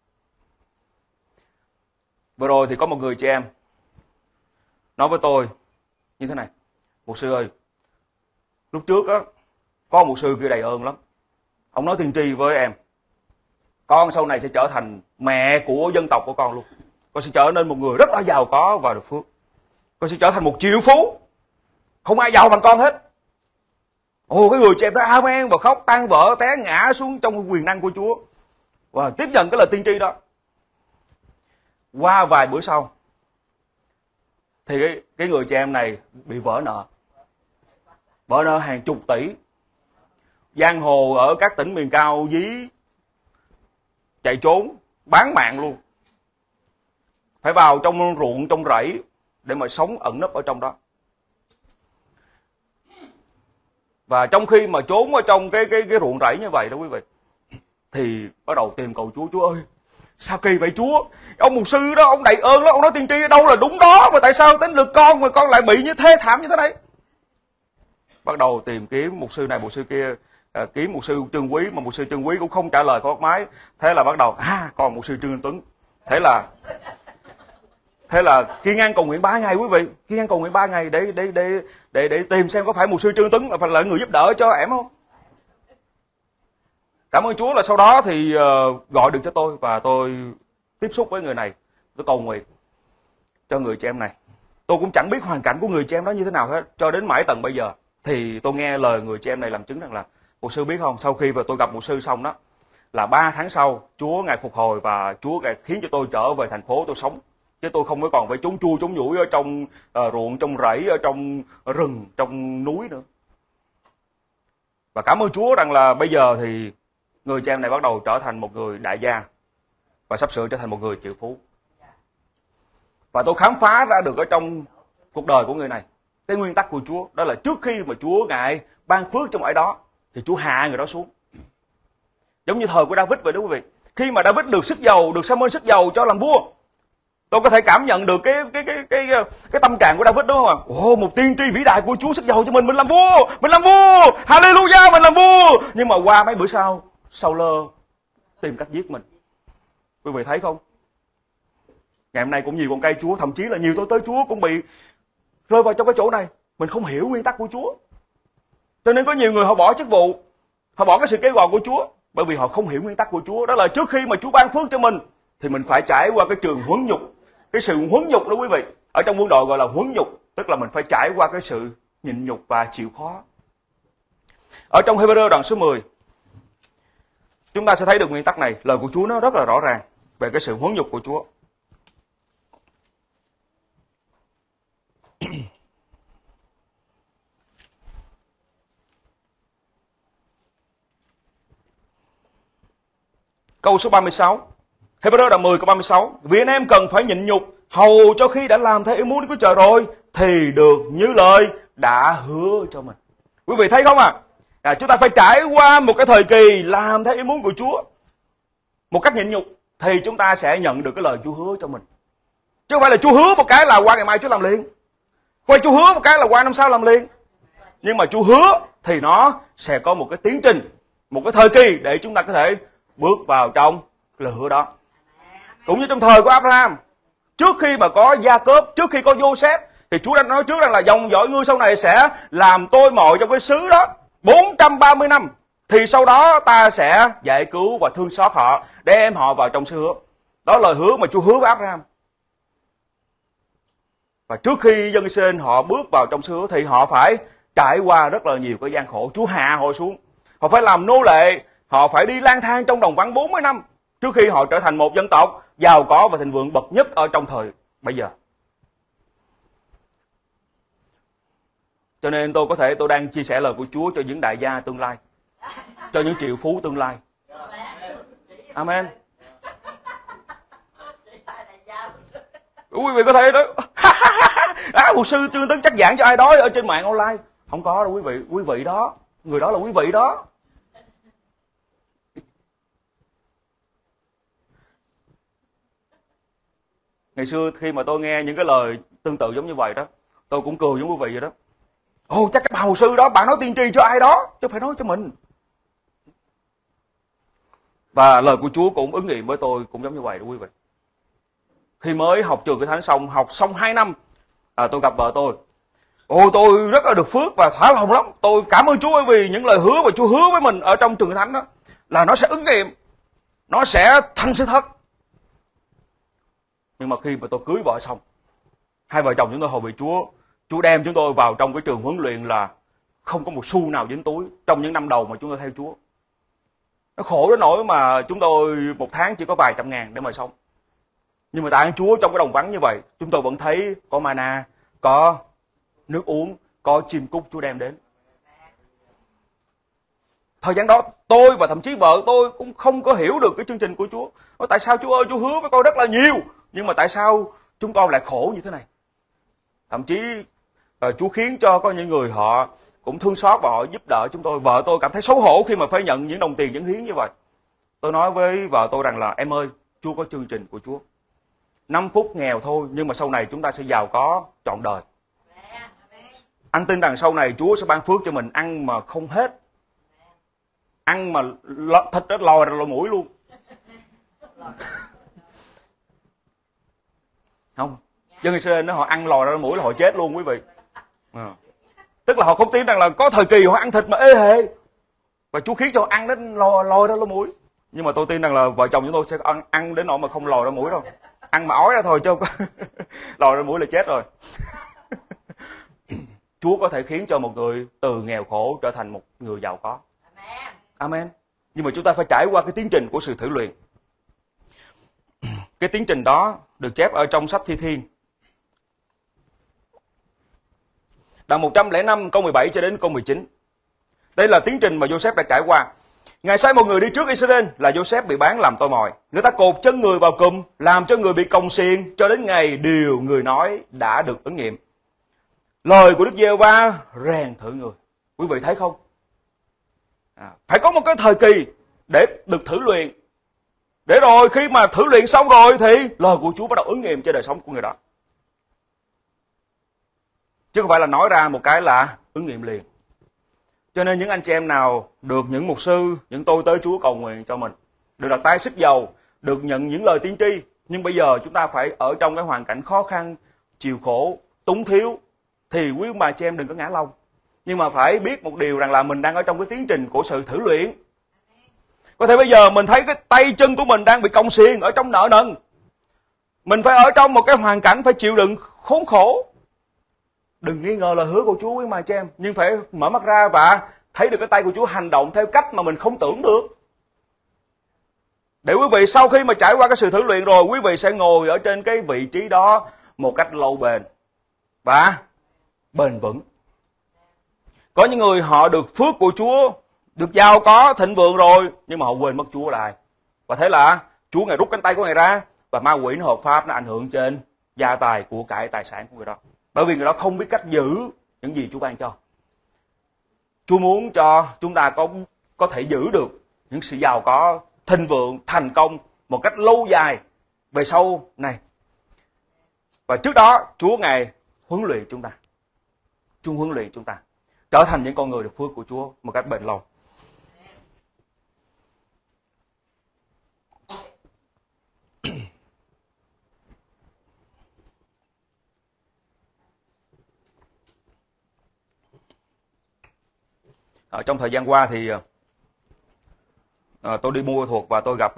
Vừa rồi thì có một người chị em nói với tôi như thế này: mục sư ơi, lúc trước á, có một sư kia đầy ơn lắm. Ông nói tiên tri với em, con sau này sẽ trở thành mẹ của dân tộc của con luôn. Con sẽ trở nên một người rất là giàu có và được phước. Con sẽ trở thành một triệu phú, không ai giàu bằng con hết. Cái người chị em đó amen và khóc tan vỡ té ngã xuống trong quyền năng của Chúa và tiếp nhận cái lời tiên tri đó. Qua vài bữa sau thì cái người chị em này bị vỡ nợ hàng chục tỷ. Giang hồ ở các tỉnh miền cao dí chạy trốn, bán mạng luôn, phải vào trong ruộng trong rẫy để mà sống ẩn nấp ở trong đó. Và trong khi mà trốn ở trong cái ruộng rẫy như vậy đó quý vị, thì bắt đầu tìm cầu Chúa. Chúa ơi, sao kỳ vậy Chúa? Ông mục sư đó, ông đầy ơn đó, ông nói tiên tri đâu là đúng đó, mà tại sao đến lượt con mà con lại bị như thê thảm như thế này? Bắt đầu tìm kiếm mục sư này mục sư kia, kiếm mục sư Trương Quý, mà mục sư Trương Quý cũng không trả lời con máy. Thế là bắt đầu còn mục sư Trương Anh Tuấn. Thế là kiên ăn cầu nguyện 3 ngày quý vị, kiên ăn cầu nguyện 3 ngày để tìm xem có phải mục sư Trương Tuấn là người giúp đỡ cho em không. Cảm ơn Chúa là sau đó thì gọi được cho tôi và tôi tiếp xúc với người này, tôi cầu nguyện cho người chị em này. Tôi cũng chẳng biết hoàn cảnh của người chị em đó như thế nào hết, cho đến mãi tận bây giờ thì tôi nghe lời người chị em này làm chứng rằng là mục sư biết không, sau khi mà tôi gặp mục sư xong đó, là 3 tháng sau Chúa Ngài phục hồi và Chúa Ngài khiến cho tôi trở về thành phố tôi sống, chứ tôi không có còn phải trốn chui trốn nhủi ở trong ruộng, trong rẫy, ở trong rừng, trong núi nữa. Và cảm ơn Chúa rằng là bây giờ thì người chị em này bắt đầu trở thành một người đại gia và sắp sửa trở thành một người triệu phú. Và tôi khám phá ra được ở trong cuộc đời của người này cái nguyên tắc của Chúa, đó là trước khi mà Chúa Ngài ban phước cho mọi đó thì Chúa hạ người đó xuống. Giống như thời của David vậy đó quý vị. Khi mà David được sức giàu, được Sa-mơn sức giàu cho làm vua, tôi có thể cảm nhận được cái tâm trạng của David đúng không ạ? Một tiên tri vĩ đại của Chúa sức giàu cho mình làm vua, hallelujah, mình làm vua. Nhưng mà qua mấy bữa sau, Saul tìm cách giết mình. Quý vị thấy không? Ngày hôm nay cũng nhiều con cây Chúa, thậm chí là nhiều tôi tới Chúa cũng bị rơi vào trong cái chỗ này. Mình không hiểu nguyên tắc của Chúa. Cho nên có nhiều người họ bỏ chức vụ, họ bỏ cái sự kêu gọi của Chúa, bởi vì họ không hiểu nguyên tắc của Chúa. Đó là trước khi mà Chúa ban phước cho mình, thì mình phải trải qua cái trường huấn nhục. Cái sự huấn nhục đó quý vị, ở trong quân đội gọi là huấn nhục, tức là mình phải trải qua cái sự nhịn nhục và chịu khó. Ở trong Hebrew đoạn số 10, chúng ta sẽ thấy được nguyên tắc này. Lời của Chúa nó rất là rõ ràng về cái sự huấn nhục của Chúa. Câu số 36, Hebrew đoạn 10 câu 36. Vì anh em cần phải nhịn nhục, hầu cho khi đã làm theo ý muốn của Trời rồi, thì được như lời đã hứa cho mình. Quý vị thấy không chúng ta phải trải qua một cái thời kỳ làm theo ý muốn của Chúa một cách nhịn nhục, thì chúng ta sẽ nhận được cái lời Chúa hứa cho mình. Chứ không phải là Chúa hứa một cái là qua ngày mai Chúa làm liền, qua Chúa hứa một cái là qua năm sau làm liền. Nhưng mà Chúa hứa thì nó sẽ có một cái tiến trình, một cái thời kỳ để chúng ta có thể bước vào trong lời hứa đó. Cũng như trong thời của Abraham, trước khi mà có Gia-cốp, trước khi có Joseph, thì Chúa đã nói trước rằng là dòng dõi ngươi sau này sẽ làm tôi mọi trong cái xứ đó 430 năm. Thì sau đó ta sẽ giải cứu và thương xót họ, đem họ vào trong xứ hứa. Đó là lời hứa mà Chúa hứa với Abraham. Và trước khi dân Israel họ bước vào trong xứ hứa thì họ phải trải qua rất là nhiều cái gian khổ. Chúa hạ họ xuống, họ phải làm nô lệ, họ phải đi lang thang trong đồng vắng 40 năm trước khi họ trở thành một dân tộc giàu có và thịnh vượng bậc nhất ở trong thời bây giờ. Cho nên tôi đang chia sẻ lời của Chúa cho những đại gia tương lai, cho những triệu phú tương lai. Amen. Quý vị có thể đó mục sư Trương Tấn chắc giảng cho ai đó ở trên mạng online. Không có đâu quý vị, quý vị đó, người đó là quý vị đó. Ngày xưa khi mà tôi nghe những cái lời tương tự giống như vậy đó, tôi cũng cười giống quý vị vậy đó. Chắc cái bà mục sư đó, bạn nói tiên tri cho ai đó, chứ phải nói cho mình. Và lời của Chúa cũng ứng nghiệm với tôi cũng giống như vậy đó quý vị. Khi mới học trường Kinh Thánh xong, học xong 2 năm, tôi gặp vợ tôi. Tôi rất là được phước và thỏa lòng lắm. Tôi cảm ơn Chúa bởi vì những lời hứa mà Chúa hứa với mình ở trong trường Kinh Thánh đó là nó sẽ ứng nghiệm, nó sẽ thành sự thật. Nhưng mà khi mà tôi cưới vợ xong, hai vợ chồng chúng tôi hầu việc Chúa đem chúng tôi vào trong cái trường huấn luyện là không có một xu nào dính túi trong những năm đầu mà chúng tôi theo Chúa. Nó khổ đến nỗi mà chúng tôi một tháng chỉ có vài trăm ngàn để mà sống. Nhưng mà tại ơn Chúa, trong cái đồng vắng như vậy, chúng tôi vẫn thấy có mana, có nước uống, có chim cút Chúa đem đến. Thời gian đó tôi và thậm chí vợ tôi cũng không có hiểu được cái chương trình của Chúa. Tại sao Chúa ơi, Chúa hứa với con rất là nhiều, nhưng mà tại sao chúng con lại khổ như thế này? Thậm chí Chúa khiến cho có những người họ cũng thương xót và họ giúp đỡ chúng tôi. Vợ tôi cảm thấy xấu hổ khi mà phải nhận những đồng tiền dâng hiến như vậy. Tôi nói với vợ tôi rằng là em ơi, Chúa có chương trình của Chúa. 5 phút nghèo thôi, nhưng mà sau này chúng ta sẽ giàu có trọn đời. Anh tin rằng sau này Chúa sẽ ban phước cho mình ăn mà không hết. Ăn mà thịt đó lòi ra lỗ mũi luôn. Không, dân Israel họ ăn lòi ra lỗ mũi là họ chết luôn quý vị. Tức là họ không tin rằng là có thời kỳ họ ăn thịt mà ê hề. Và Chúa khiến cho họ ăn đến lòi ra lỗ mũi. Nhưng mà tôi tin rằng là vợ chồng chúng tôi sẽ ăn đến nỗi mà không lòi ra mũi đâu. Ăn mà ói ra thôi chứ không có lòi ra mũi là chết rồi. Chúa có thể khiến cho một người từ nghèo khổ trở thành một người giàu có. Amen. Nhưng mà chúng ta phải trải qua cái tiến trình của sự thử luyện. Cái tiến trình đó được chép ở trong sách Thi Thiên. Đoạn 105 câu 17 cho đến câu 19. Đây là tiến trình mà Joseph đã trải qua. Ngài sai một người đi trước Israel là Joseph bị bán làm tôi mồi. Người ta cột chân người vào cùm, làm cho người bị còng xiềng cho đến ngày điều người nói đã được ứng nghiệm. Lời của Đức Giê-hô-va rèn thử người. Quý vị thấy không? Phải có một cái thời kỳ để được thử luyện. Để rồi khi mà thử luyện xong rồi thì lời của Chúa bắt đầu ứng nghiệm trên đời sống của người đó. Chứ không phải là nói ra một cái là ứng nghiệm liền. Cho nên những anh chị em nào được những mục sư, những tôi tới Chúa cầu nguyện cho mình, được đặt tay xức dầu, được nhận những lời tiên tri, Nhưng bây giờ chúng ta phải ở trong cái hoàn cảnh khó khăn, chịu khổ, túng thiếu, thì quý ông bà chị em đừng có ngã lòng. Nhưng mà phải biết một điều rằng là mình đang ở trong cái tiến trình của sự thử luyện. Có thể bây giờ mình thấy cái tay chân của mình đang bị còng xiềng ở trong nợ nần. Mình phải ở trong một cái hoàn cảnh phải chịu đựng khốn khổ. Đừng nghi ngờ lời hứa của Chúa quý ông bà chị em, nhưng phải mở mắt ra và thấy được cái tay của Chúa hành động theo cách mà mình không tưởng được. Để quý vị sau khi mà trải qua cái sự thử luyện rồi, quý vị sẽ ngồi ở trên cái vị trí đó một cách lâu bền và bền vững. Có những người họ được phước của Chúa, được giàu có, thịnh vượng rồi, nhưng mà họ quên mất Chúa lại. Và thế là Chúa Ngài rút cánh tay của Ngài ra và ma quỷ nó hợp pháp, nó ảnh hưởng trên gia tài, của cải, tài sản của người đó. Bởi vì người đó không biết cách giữ những gì Chúa ban cho. Chúa muốn cho chúng ta có thể giữ được những sự giàu có, thịnh vượng, thành công một cách lâu dài về sau này. Và trước đó Chúa Ngài huấn luyện chúng ta. Chúa huấn luyện chúng ta trở thành những con người được phước của Chúa một cách bền lâu. Trong thời gian qua thì tôi đi mua thuộc và tôi gặp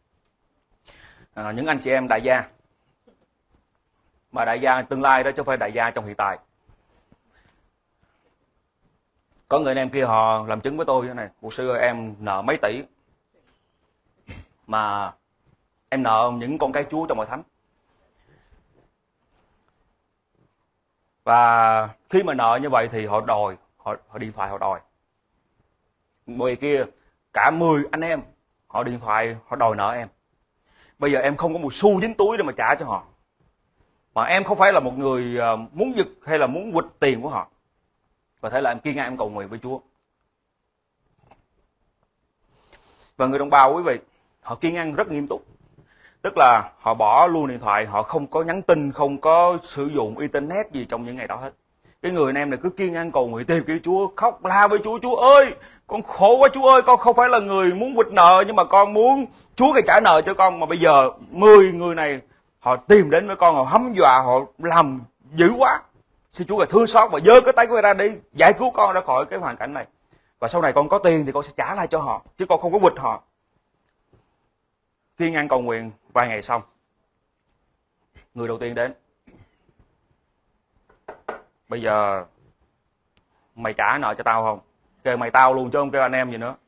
những anh chị em đại gia. Mà đại gia tương lai đó chứ không phải đại gia trong hiện tại. Có người anh em kia họ làm chứng với tôi như thế này: mục sư ơi, em nợ mấy tỷ mà em nợ những con cái Chúa trong hội thánh. Và khi mà nợ như vậy thì họ đòi, họ điện thoại họ đòi. Người kia cả 10 anh em họ điện thoại họ đòi nợ em. Bây giờ em không có một xu dính túi để mà trả cho họ. Mà em không phải là một người muốn giật hay là muốn quỵt tiền của họ. Và thế là em kiên ngang em cầu nguyện với Chúa. Và người đồng bào quý vị, họ kiên ngang rất nghiêm túc. Tức là họ bỏ luôn điện thoại, họ không có nhắn tin, không có sử dụng internet gì trong những ngày đó hết. Cái người anh em này cứ kiên ngang cầu nguyện tìm kiếm Chúa, khóc la với Chúa: Chúa ơi, con khổ quá Chúa ơi, con không phải là người muốn quỵt nợ, nhưng mà con muốn Chúa phải trả nợ cho con. Mà bây giờ 10 người này họ tìm đến với con, họ hăm dọa, họ làm dữ quá. Xin Chúa phải thương xót và giơ cái tay của người ra đi, giải cứu con ra khỏi cái hoàn cảnh này. Và sau này con có tiền thì con sẽ trả lại cho họ, chứ con không có quỵt họ. Kiên ngang cầu nguyện vài ngày xong, người đầu tiên đến: bây giờ mày trả nợ cho tao không? Kêu mày tao luôn chứ không kêu anh em gì nữa.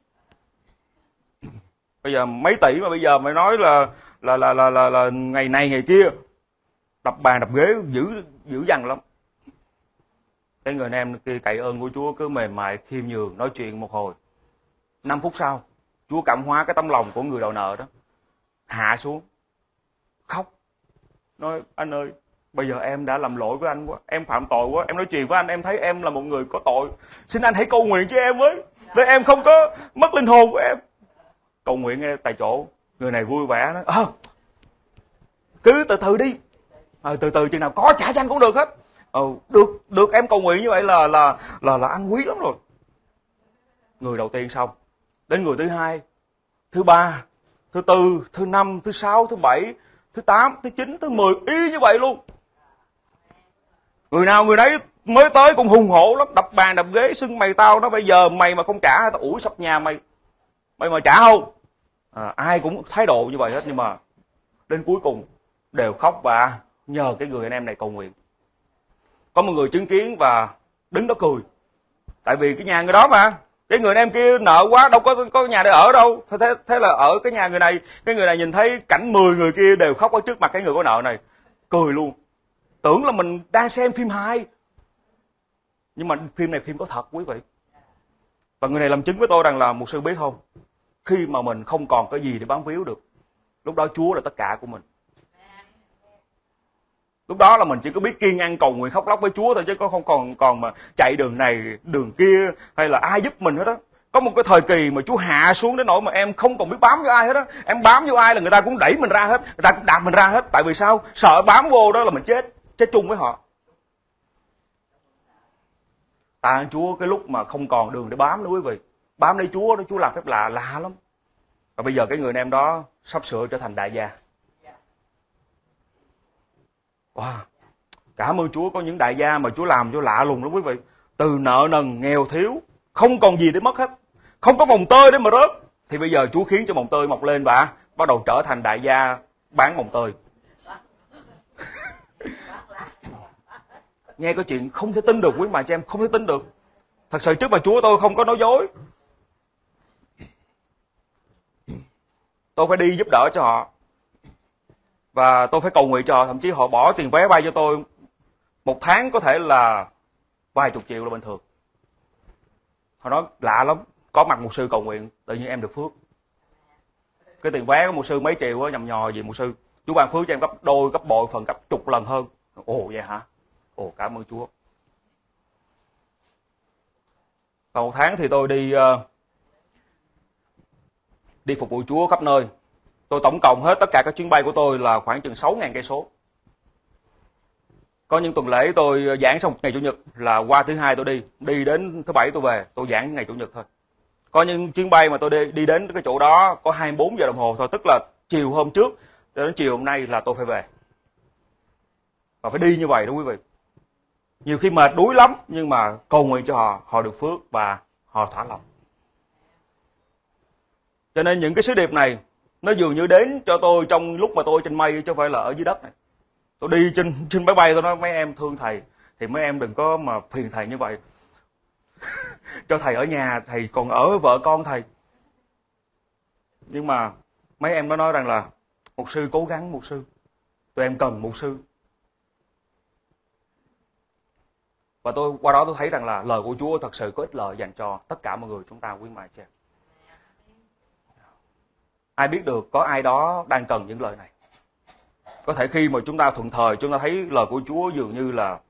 Bây giờ mấy tỷ mà bây giờ mày nói là ngày này ngày kia, đập bàn đập ghế dữ dằn lắm. Cái người anh em kia cậy ơn của Chúa cứ mềm mại khiêm nhường nói chuyện một hồi. 5 phút sau, Chúa cảm hóa cái tấm lòng của người đòi nợ đó, hạ xuống khóc, nói: anh ơi, bây giờ em đã làm lỗi với anh quá, em phạm tội quá, em nói chuyện với anh em thấy em là một người có tội, xin anh hãy cầu nguyện cho em với, để em không có mất linh hồn của em. Cầu nguyện ngay tại chỗ. Người này vui vẻ nói: cứ từ từ đi, từ từ chừng nào có trả cho anh cũng được hết. Được em cầu nguyện như vậy là ăn quý lắm rồi. Người đầu tiên xong, đến người thứ hai, thứ ba, thứ tư, thứ năm, thứ sáu, thứ bảy, thứ 8, thứ 9, thứ 10, y như vậy luôn. Người nào người đấy mới tới cũng hùng hổ lắm, đập bàn đập ghế xưng mày tao đó, bây giờ mày mà không trả tao ủi sập nhà mày mà trả không. Ai cũng thái độ như vậy hết, nhưng mà đến cuối cùng đều khóc và nhờ cái người anh em này cầu nguyện. Có một người chứng kiến và đứng đó cười, tại vì cái nhà người đó mà, cái người anh em kia nợ quá đâu có nhà để ở đâu. Thế là ở cái nhà người này, cái người này nhìn thấy cảnh 10 người kia đều khóc ở trước mặt cái người có nợ này, cười luôn, tưởng là mình đang xem phim hài, nhưng mà phim này phim có thật quý vị. Và người này làm chứng với tôi rằng là: mục sư biết không, khi mà mình không còn cái gì để bám víu được, lúc đó Chúa là tất cả của mình. Lúc đó là mình chỉ có biết kiên ngang cầu nguyện khóc lóc với Chúa thôi, chứ không còn mà chạy đường này đường kia hay là ai giúp mình hết đó. Có một cái thời kỳ mà Chúa hạ xuống đến nỗi mà em không còn biết bám vô ai hết đó. Em bám vô ai là người ta cũng đẩy mình ra hết, người ta cũng đạp mình ra hết. Tại vì sao? Sợ bám vô đó là mình chết chung với họ. Tạ ơn Chúa cái lúc mà không còn đường để bám nữa quý vị. Bám lấy Chúa đó, Chúa làm phép lạ lắm. Và bây giờ cái người anh em đó sắp sửa trở thành đại gia. Wow. Cảm ơn Chúa, có những đại gia mà Chúa làm cho lạ lùng lắm quý vị. Từ nợ nần, nghèo thiếu, không còn gì để mất hết, không có mồng tơi để mà rớt, thì bây giờ Chúa khiến cho mồng tơi mọc lên và bắt đầu trở thành đại gia bán mồng tơi. Nghe cái chuyện không thể tin được quý bà chị em, không thể tin được. Thật sự trước mặt Chúa tôi không có nói dối. Tôi phải đi giúp đỡ cho họ. Và tôi phải cầu nguyện cho họ. Thậm chí họ bỏ tiền vé bay cho tôi. Một tháng có thể là vài chục triệu là bình thường. Họ nói lạ lắm, có mặt mục sư cầu nguyện tự nhiên em được phước. Cái tiền vé của mục sư mấy triệu á, nhầm nhò gì mục sư, Chúa ban phước cho em gấp đôi, gấp bội phần, gấp chục lần hơn. Ồ vậy hả? Ồ cảm ơn Chúa. Và một tháng thì tôi đi phục vụ Chúa khắp nơi. Tôi tổng cộng hết tất cả các chuyến bay của tôi là khoảng chừng 6.000 cây số. Có những tuần lễ tôi giảng xong ngày Chủ nhật là qua thứ Hai tôi đi đến thứ Bảy tôi về, tôi giảng ngày Chủ nhật thôi. Có những chuyến bay mà tôi đi đến cái chỗ đó có 24 giờ đồng hồ thôi, tức là chiều hôm trước đến chiều hôm nay là tôi phải về. Và phải đi như vậy đó quý vị. Nhiều khi mệt đuối lắm nhưng mà cầu nguyện cho họ được phước và họ thỏa lòng. Cho nên những cái sứ điệp này nó dường như đến cho tôi trong lúc mà tôi trên mây chứ không phải là ở dưới đất này. Tôi đi trên máy bay tôi nói mấy em thương thầy thì mấy em đừng có mà phiền thầy như vậy. Cho thầy ở nhà, thầy còn ở với vợ con thầy. Nhưng mà mấy em nó nói rằng là mục sư cố gắng mục sư. Tụi em cần mục sư. Và tôi qua đó tôi thấy rằng là lời của Chúa thật sự có ích lợi dành cho tất cả mọi người chúng ta quý mài chị em. Ai biết được có ai đó đang cần những lời này. Có thể khi mà chúng ta thuận thời chúng ta thấy lời của Chúa dường như là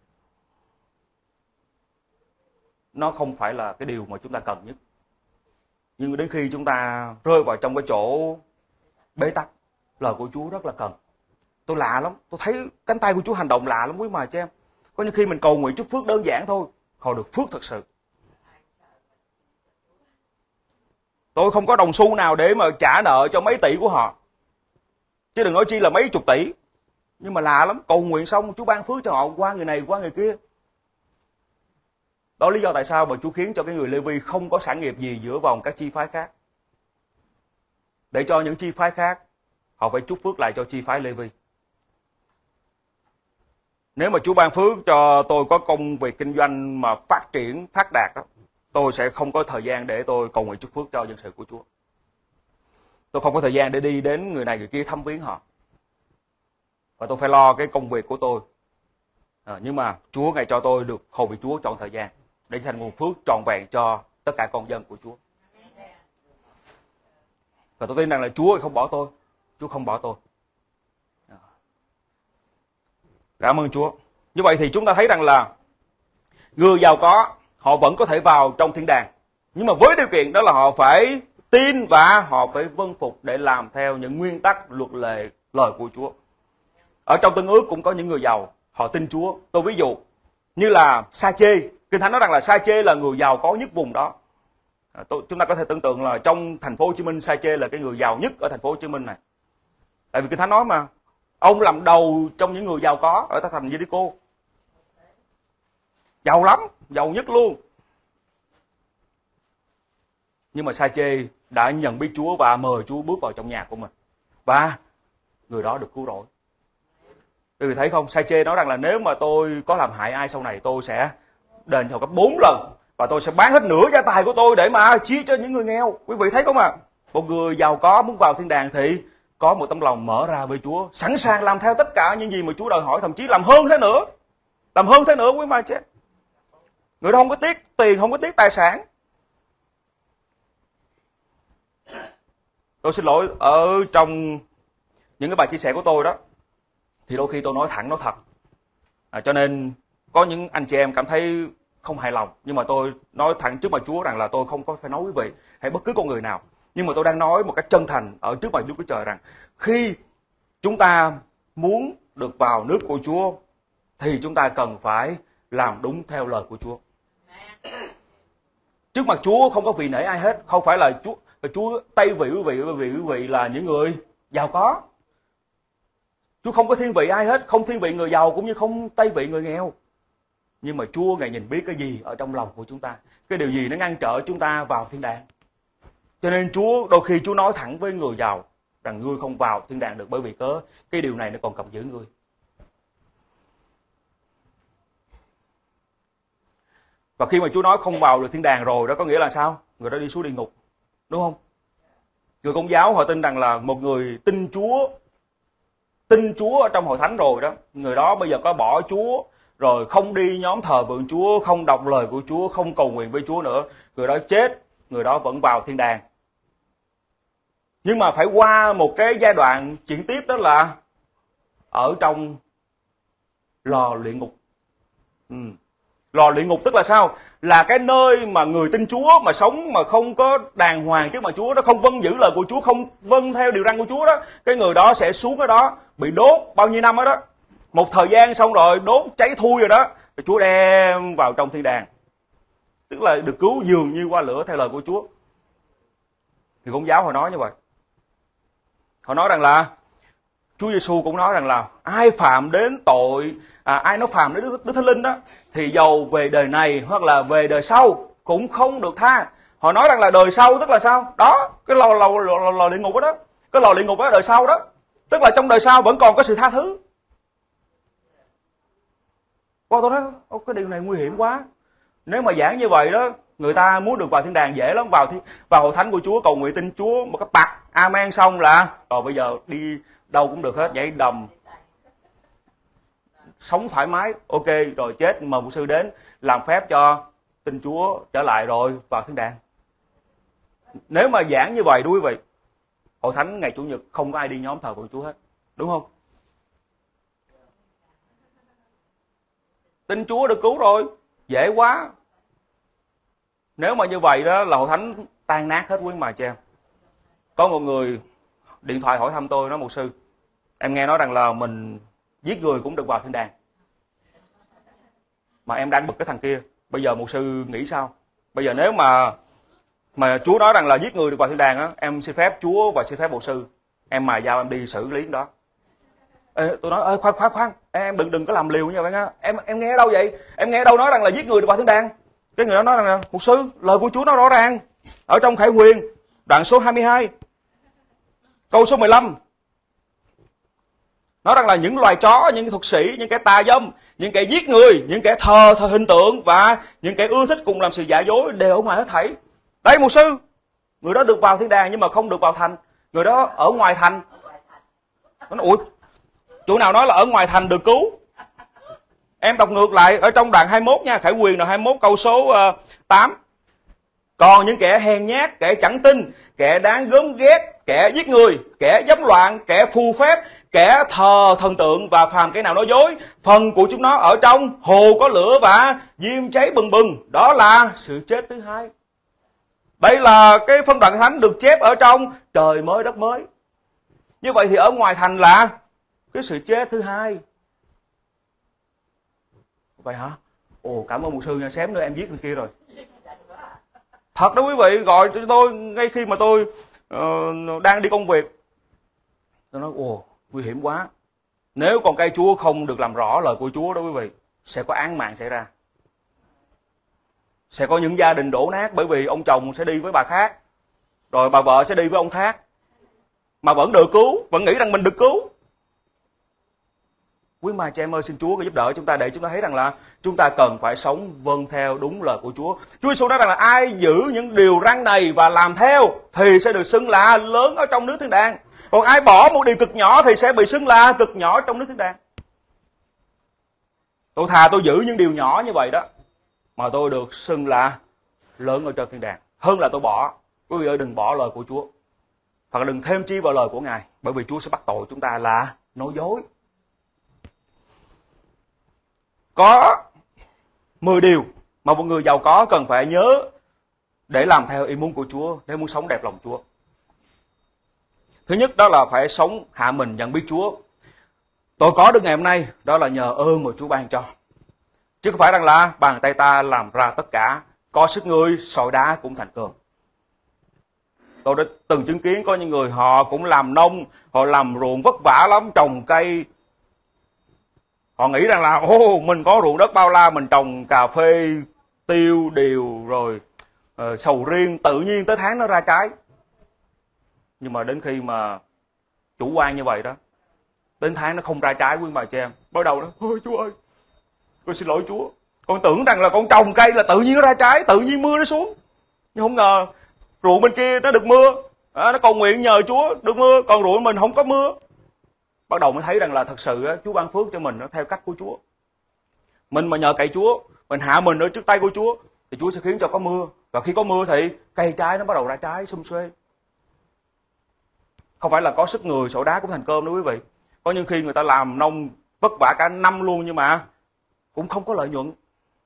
nó không phải là cái điều mà chúng ta cần nhất. Nhưng đến khi chúng ta rơi vào trong cái chỗ bế tắc, lời của Chúa rất là cần. Tôi lạ lắm, tôi thấy cánh tay của Chúa hành động lạ lắm quý mài chị em. Có những khi mình cầu nguyện chút phước đơn giản thôi, họ được phước thật sự. Tôi không có đồng xu nào để mà trả nợ cho mấy tỷ của họ. Chứ đừng nói chi là mấy chục tỷ. Nhưng mà lạ lắm, cầu nguyện xong Chúa ban phước cho họ qua người này qua người kia. Đó là lý do tại sao mà Chúa khiến cho cái người Lê-vi không có sản nghiệp gì giữa vòng các chi phái khác. Để cho những chi phái khác họ phải chúc phước lại cho chi phái Lê-vi. Nếu mà Chúa ban phước cho tôi có công việc kinh doanh mà phát triển, phát đạt đó, tôi sẽ không có thời gian để tôi cầu nguyện chúc phước cho dân sự của Chúa. Tôi không có thời gian để đi đến người này người kia thăm viếng họ. Và tôi phải lo cái công việc của tôi. Nhưng mà Chúa Ngài cho tôi được hầu việc Chúa trọn thời gian để thành nguồn phước trọn vẹn cho tất cả con dân của Chúa. Và tôi tin rằng là Chúa không bỏ tôi. Chúa không bỏ tôi. Cảm ơn Chúa. Như vậy thì chúng ta thấy rằng là người giàu có họ vẫn có thể vào trong thiên đàng. Nhưng mà với điều kiện đó là họ phải tin và họ phải vâng phục để làm theo những nguyên tắc, luật lệ, lời của Chúa. Ở trong Tân Ước cũng có những người giàu, họ tin Chúa. Tôi ví dụ như là Sa-chê. Kinh Thánh nói rằng là Sa-chê là người giàu có nhất vùng đó. Chúng ta có thể tưởng tượng là trong thành phố Hồ Chí Minh, Sa-chê là cái người giàu nhất ở thành phố Hồ Chí Minh này. Tại vì Kinh Thánh nói mà, ông làm đầu trong những người giàu có ở thành Jericho. Giàu lắm, giàu nhất luôn. Nhưng mà Sa-chê đã nhận biết Chúa và mời Chúa bước vào trong nhà của mình. Và người đó được cứu rỗi. Quý vị thấy không, Sa-chê nói rằng là nếu mà tôi có làm hại ai sau này tôi sẽ đền cho gấp 4 lần. Và tôi sẽ bán hết nửa gia tài của tôi để mà chia cho những người nghèo. Quý vị thấy không ạ? Một người giàu có muốn vào thiên đàng thì có một tấm lòng mở ra với Chúa, sẵn sàng làm theo tất cả những gì mà Chúa đòi hỏi, thậm chí làm hơn thế nữa. Làm hơn thế nữa quý mà chứ. Người đó không có tiếc tiền, không có tiếc tài sản. Tôi xin lỗi, ở trong những cái bài chia sẻ của tôi đó, thì đôi khi tôi nói thẳng, nói thật. Cho nên có những anh chị em cảm thấy không hài lòng. Nhưng mà tôi nói thẳng trước mặt Chúa rằng là tôi không có phải nói quý vị hay bất cứ con người nào. Nhưng mà tôi đang nói một cách chân thành ở trước mặt Đức Chúa Trời rằng khi chúng ta muốn được vào nước của Chúa thì chúng ta cần phải làm đúng theo lời của Chúa. Trước mặt Chúa không có vì nể ai hết. Không phải là Chúa tay vị quý vị là những người giàu có. Chúa không có thiên vị ai hết, không thiên vị người giàu cũng như không tây vị người nghèo. Nhưng mà Chúa Ngài nhìn biết cái gì ở trong lòng của chúng ta, cái điều gì nó ngăn trở chúng ta vào thiên đàng. Cho nên Chúa đôi khi Chúa nói thẳng với người giàu rằng ngươi không vào thiên đàng được, bởi vì cớ cái điều này nó còn cầm giữ ngươi. Và khi mà Chúa nói không vào được thiên đàng rồi, đó có nghĩa là sao? Người đó đi xuống địa ngục, đúng không? Người Công giáo họ tin rằng là một người tin Chúa ở trong hội thánh rồi đó, người đó bây giờ có bỏ Chúa, rồi không đi nhóm thờ phượng Chúa, không đọc lời của Chúa, không cầu nguyện với Chúa nữa, người đó chết, người đó vẫn vào thiên đàng. Nhưng mà phải qua một cái giai đoạn chuyển tiếp, đó là ở trong lò luyện ngục. Lò luyện ngục tức là sao? Là cái nơi mà người tin Chúa mà sống mà không có đàng hoàng trước mặt Chúa, nó không vâng giữ lời của Chúa, không vâng theo điều răn của Chúa đó, cái người đó sẽ xuống ở đó bị đốt bao nhiêu năm đó. Một thời gian xong rồi đốt cháy thui rồi đó, rồi Chúa đem vào trong thiên đàng, tức là được cứu dường như qua lửa theo lời của Chúa. Thì Công giáo họ nói như vậy. Họ nói rằng là Chúa Giêsu cũng nói rằng là ai phạm đến tội, ai nó phạm đến Đức Thánh Linh đó, thì dầu về đời này hoặc là về đời sau cũng không được tha. Họ nói rằng là đời sau tức là sao? Đó, cái lò luyện ngục đó, cái lò luyện ngục đó đời sau đó, tức là trong đời sau vẫn còn có sự tha thứ. Tôi nói cái điều này nguy hiểm quá. Nếu mà giảng như vậy đó, người ta muốn được vào thiên đàng dễ lắm, vào hội thánh của Chúa cầu nguyện tin Chúa một cái bạc amen xong là rồi bây giờ đi đâu cũng được hết, nhảy đầm sống thoải mái, ok, rồi chết mời mục sư đến làm phép cho tin Chúa trở lại rồi vào thiên đàng. Nếu mà giảng như vậy, quý vị, hội thánh ngày Chủ nhật không có ai đi nhóm thờ phượng Chúa hết, đúng không? Tin Chúa được cứu rồi, dễ quá. Nếu mà như vậy đó là hội thánh tan nát hết, quý mà chị em. Có một người điện thoại hỏi thăm tôi, nói mục sư, em nghe nói rằng là mình giết người cũng được vào thiên đàng, mà em đang bực cái thằng kia, bây giờ mục sư nghĩ sao? Bây giờ nếu mà Chúa nói rằng là giết người được vào thiên đàng á, em xin phép Chúa và xin phép mục sư, em mài dao em đi xử lý đó. Tôi nói khoan, em đừng có làm liều như vậy nha. Em nghe đâu vậy? Em nghe đâu nói rằng là giết người được vào thiên đàng? Cái người đó nói rằng là mục sư, lời của Chúa nó rõ ràng ở trong Khải Huyền đoạn số 22 câu số 15, nói rằng là những loài chó, những thuật sĩ, những kẻ tà dâm, những kẻ giết người, những kẻ thờ hình tượng và những kẻ ưa thích cùng làm sự giả dối đều ở ngoài hết thảy. Đấy mục sư, người đó được vào thiên đàng nhưng mà không được vào thành, người đó ở ngoài thành. Nó nói, ủa, chỗ nào nói là ở ngoài thành được cứu? Em đọc ngược lại ở trong đoạn 21 nha, Khải Huyền đoạn 21 câu số 8. Còn những kẻ hèn nhát, kẻ chẳng tin, kẻ đáng gớm ghét, kẻ giết người, kẻ dâm loạn, kẻ phù phép, kẻ thờ thần tượng và phàm cái nào nói dối, phần của chúng nó ở trong hồ có lửa và diêm cháy bừng bừng, đó là sự chết thứ hai. Đây là cái phân đoạn thánh được chép ở trong trời mới đất mới. Như vậy thì ở ngoài thành là cái sự chết thứ hai. Vậy hả? Ồ, cảm ơn mục sư nha, xém nữa em giết người kia rồi. Thật đó quý vị, gọi cho tôi ngay khi mà tôi đang đi công việc. Tôi nói, ồ, nguy hiểm quá. Nếu con cây Chúa không được làm rõ lời của Chúa đó quý vị, sẽ có án mạng xảy ra. Sẽ có những gia đình đổ nát bởi vì ông chồng sẽ đi với bà khác, rồi bà vợ sẽ đi với ông khác, mà vẫn được cứu, vẫn nghĩ rằng mình được cứu. Quý mà chị em ơi, xin Chúa có giúp đỡ chúng ta để chúng ta thấy rằng là chúng ta cần phải sống vâng theo đúng lời của Chúa. Chúa Giêsu nói rằng là ai giữ những điều răn này và làm theo thì sẽ được xưng là lớn ở trong nước thiên đàng. Còn ai bỏ một điều cực nhỏ thì sẽ bị xưng là cực nhỏ trong nước thiên đàng. Tôi thà tôi giữ những điều nhỏ như vậy đó mà tôi được xưng là lớn ở trong thiên đàng, hơn là tôi bỏ. Quý vị ơi, đừng bỏ lời của Chúa, hoặc là đừng thêm chi vào lời của Ngài, bởi vì Chúa sẽ bắt tội chúng ta là nói dối. Có 10 điều mà một người giàu có cần phải nhớ để làm theo ý muốn của Chúa, nếu muốn sống đẹp lòng Chúa. Thứ nhất đó là phải sống hạ mình nhận biết Chúa. Tôi có được ngày hôm nay đó là nhờ ơn mà Chúa ban cho, chứ không phải rằng là bàn tay ta làm ra tất cả, có sức người sỏi đá cũng thành cơm. Tôi đã từng chứng kiến có những người họ cũng làm nông, họ làm ruộng vất vả lắm, trồng cây. Họ nghĩ rằng là mình có ruộng đất bao la, mình trồng cà phê, tiêu, điều, rồi sầu riêng, tự nhiên tới tháng nó ra trái. Nhưng mà đến khi mà chủ quan như vậy đó, đến tháng nó không ra trái, quý bà chị em, bắt đầu nó, ôi Chúa ơi, con xin lỗi Chúa, con tưởng rằng là con trồng cây là tự nhiên nó ra trái, tự nhiên mưa nó xuống, nhưng không ngờ ruộng bên kia nó được mưa, nó cầu nguyện nhờ Chúa được mưa, còn ruộng mình không có mưa. Bắt đầu mới thấy rằng là thật sự Chúa ban phước cho mình nó theo cách của Chúa. Mình mà nhờ cậy Chúa, mình hạ mình ở trước tay của Chúa, thì Chúa sẽ khiến cho có mưa, và khi có mưa thì cây trái nó bắt đầu ra trái sum xuê. Không phải là có sức người sổ đá cũng thành cơm đó quý vị. Có những khi người ta làm nông vất vả cả năm luôn nhưng mà cũng không có lợi nhuận.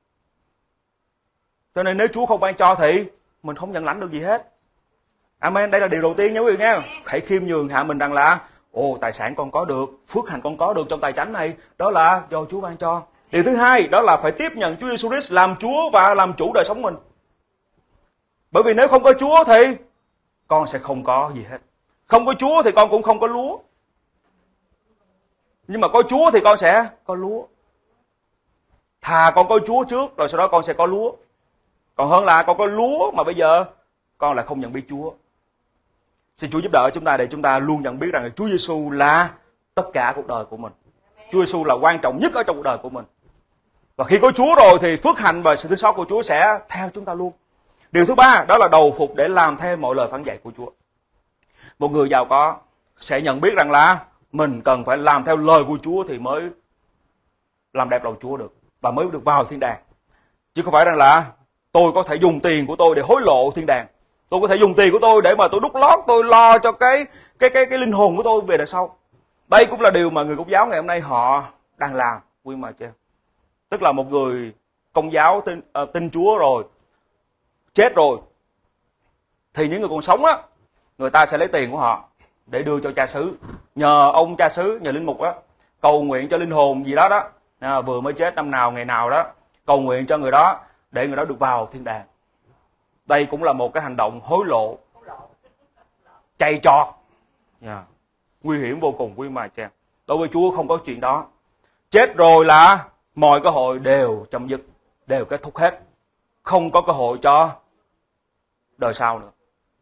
Cho nên nếu Chúa không ban cho thì mình không nhận lãnh được gì hết. Amen. Đây là điều đầu tiên nha quý vị nghe. Hãy khiêm nhường hạ mình rằng là tài sản con có được, phước hạnh con có được trong tài chánh này, đó là do Chúa ban cho. Điều thứ hai đó là phải tiếp nhận Chúa Giêsu Christ làm Chúa và làm chủ đời sống mình. Bởi vì nếu không có Chúa thì con sẽ không có gì hết. Không có Chúa thì con cũng không có lúa. Nhưng mà có Chúa thì con sẽ có lúa. Thà con có Chúa trước rồi sau đó con sẽ có lúa. Còn hơn là con có lúa mà bây giờ con lại không nhận biết Chúa. Xin Chúa giúp đỡ chúng ta để chúng ta luôn nhận biết rằng Chúa Giêsu là tất cả cuộc đời của mình. Chúa Giêsu là quan trọng nhất ở trong cuộc đời của mình. Và khi có Chúa rồi thì phước hạnh và sự thương xót của Chúa sẽ theo chúng ta luôn. Điều thứ ba đó là đầu phục để làm theo mọi lời phán dạy của Chúa. Một người giàu có sẽ nhận biết rằng là mình cần phải làm theo lời của Chúa thì mới làm đẹp lòng Chúa được và mới được vào thiên đàng. Chứ không phải rằng là tôi có thể dùng tiền của tôi để hối lộ thiên đàng. Tôi có thể dùng tiền của tôi để mà tôi đút lót, tôi lo cho cái linh hồn của tôi về đời sau. Đây cũng là điều mà người Công giáo ngày hôm nay họ đang làm, quý mà chị. Tức là một người Công giáo tin Chúa rồi, chết rồi, thì những người còn sống á, người ta sẽ lấy tiền của họ để đưa cho cha xứ, nhờ ông cha xứ, nhờ linh mục á, cầu nguyện cho linh hồn gì đó đó, vừa mới chết năm nào ngày nào đó, cầu nguyện cho người đó để người đó được vào thiên đàng. Đây cũng là một cái hành động hối lộ, chay trọt, nguy hiểm vô cùng quý mà cha. Đối với Chúa không có chuyện đó. Chết rồi là mọi cơ hội đều chấm dứt, đều kết thúc hết, không có cơ hội cho đời sau nữa.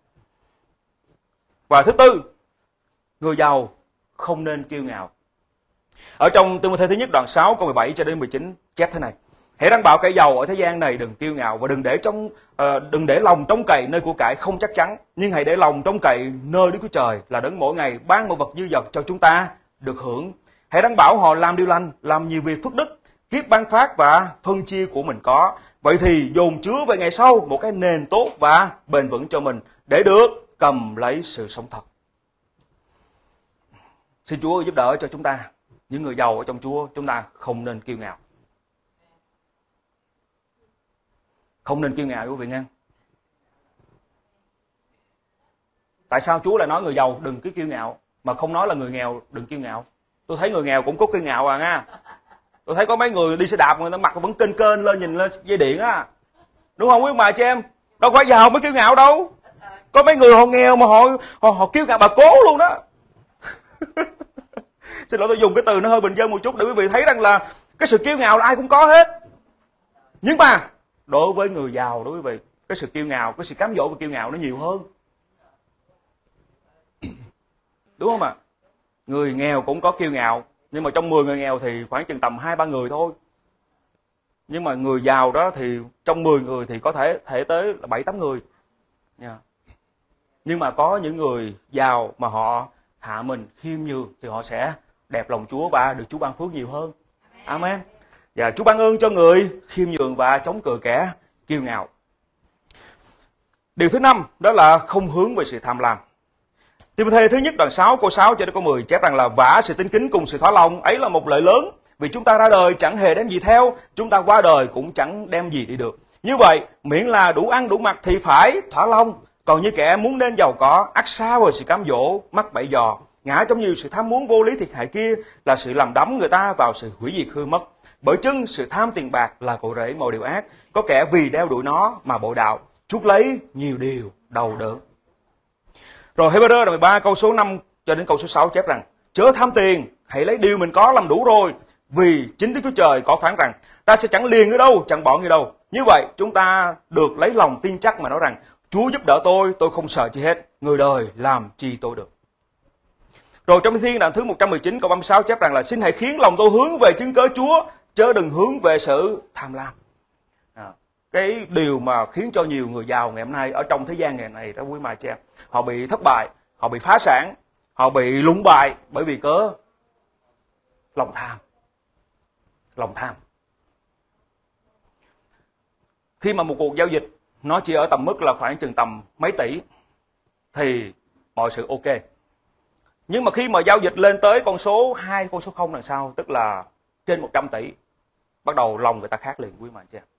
Và thứ tư, người giàu không nên kiêu ngạo. Ở trong Timothée thứ nhất đoạn 6 câu 17 cho đến 19 chép thế này: hãy răn bảo kẻ giàu ở thế gian này đừng kiêu ngạo và đừng để lòng trông cậy nơi của cải không chắc chắn, nhưng hãy để lòng trông cậy nơi Đức Chúa Trời là đấng mỗi ngày ban mọi vật dư dật cho chúng ta được hưởng. Hãy răn bảo họ làm điều lành, làm nhiều việc phước đức, kiết ban phát và phân chia của mình có. Vậy thì dồn chứa về ngày sau một cái nền tốt và bền vững cho mình để được cầm lấy sự sống thật. Xin Chúa giúp đỡ cho chúng ta, những người giàu ở trong Chúa, chúng ta không nên kiêu ngạo. Không nên kiêu ngạo quý vị nghe. Tại sao Chúa lại nói người giàu đừng cứ kiêu ngạo, mà không nói là người nghèo đừng kiêu ngạo? Tôi thấy người nghèo cũng có kiêu ngạo nha. Tôi thấy có mấy người đi xe đạp người ta mặc vẫn kênh kênh lên nhìn lên dây điện á. Đúng không quý bà chị em? Đâu phải giàu mới kiêu ngạo đâu. Có mấy người họ nghèo mà họ kiêu ngạo bà cố luôn đó. Xin lỗi tôi dùng cái từ nó hơi bình dân một chút để quý vị thấy rằng là cái sự kiêu ngạo là ai cũng có hết. Nhưng mà đối với người giàu đó quý vị, cái sự kiêu ngạo, cái sự cám dỗ và kiêu ngạo nó nhiều hơn. Đúng không ạ? Người nghèo cũng có kiêu ngạo, nhưng mà trong 10 người nghèo thì khoảng chừng tầm 2-3 người thôi. Nhưng mà người giàu đó thì trong 10 người thì có thể tới 7-8 người. Nhưng mà có những người giàu mà họ hạ mình khiêm nhường thì họ sẽ đẹp lòng Chúa và được Chúa ban phước nhiều hơn. Amen. Và Chúa ban ơn cho người khiêm nhường và chống cự kẻ kiêu ngạo. Điều thứ 5 đó là không hướng về sự tham lam. Timothée thứ nhất đoạn 6 câu 6 cho đến câu 10 chép rằng là vả sự tín kính cùng sự thỏa lòng ấy là một lợi lớn, vì chúng ta ra đời chẳng hề đem gì theo, chúng ta qua đời cũng chẳng đem gì đi được. Như vậy miễn là đủ ăn đủ mặc thì phải thỏa lòng. Còn như kẻ muốn nên giàu có, ắt xa vào sự cám dỗ, mắc bẫy dò, ngã trong nhiều sự tham muốn vô lý thiệt hại kia là sự làm đắm người ta vào sự hủy diệt hư mất. Bởi chưng sự tham tiền bạc là cội rễ mọi điều ác, có kẻ vì đeo đuổi nó mà bội đạo, chuốc lấy nhiều điều đau đớn. Rồi Hebrew đoạn 13 câu số 5 cho đến câu số 6 chép rằng: chớ tham tiền, hãy lấy điều mình có làm đủ rồi, vì chính Đức Chúa Trời có phán rằng ta sẽ chẳng liền ở đâu, chẳng bỏ người đâu. Như vậy chúng ta được lấy lòng tin chắc mà nói rằng Chúa giúp đỡ tôi không sợ chi hết, người đời làm chi tôi được. Rồi trong Thi Thiên đoạn thứ 119 câu 36 chép rằng là: xin hãy khiến lòng tôi hướng về chứng cớ Chúa, chớ đừng hướng về sự tham lam. Cái điều mà khiến cho nhiều người giàu ngày hôm nay ở trong thế gian ngày này đó quý mà chị em, họ bị thất bại, họ bị phá sản, họ bị lũng bại bởi vì cớ lòng tham. Lòng tham. Khi mà một cuộc giao dịch nó chỉ ở tầm mức là khoảng chừng tầm mấy tỷ thì mọi sự ok. Nhưng mà khi mà giao dịch lên tới con số 2, con số 0 đằng sau, tức là trên 100 tỷ, bắt đầu lòng người ta khác liền quý mà chị em.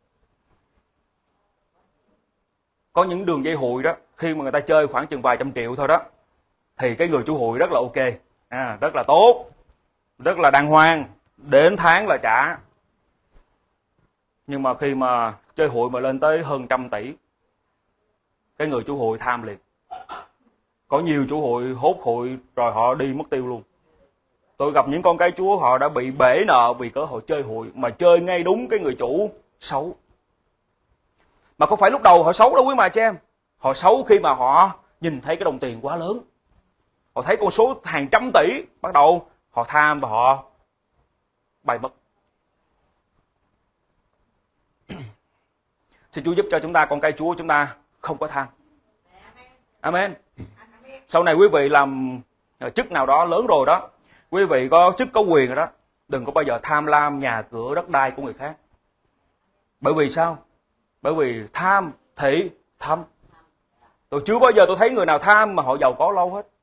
Có những đường dây hụi đó, khi mà người ta chơi khoảng chừng vài trăm triệu thôi đó, thì cái người chủ hụi rất là ok, rất là tốt, rất là đàng hoàng, đến tháng là trả. Nhưng mà khi mà chơi hụi mà lên tới hơn 100 tỷ, cái người chủ hụi tham liền. Có nhiều chủ hụi hốt hụi rồi họ đi mất tiêu luôn. Tôi gặp những con cái chúa họ đã bị bể nợ vì cớ họ chơi hụi, mà chơi ngay đúng cái người chủ xấu. Mà không phải lúc đầu họ xấu đâu quý mà chị em. Họ xấu khi mà họ nhìn thấy cái đồng tiền quá lớn. Họ thấy con số hàng trăm tỷ, bắt đầu họ tham và họ bay mất. Xin Chúa giúp cho chúng ta, con cái Chúa, chúng ta không có tham. Amen. Sau này quý vị làm chức nào đó lớn rồi đó, quý vị có chức có quyền rồi đó, đừng có bao giờ tham lam nhà cửa đất đai của người khác. Bởi vì sao? Bởi vì tham thị thâm. Tôi chưa bao giờ tôi thấy người nào tham mà họ giàu có lâu hết.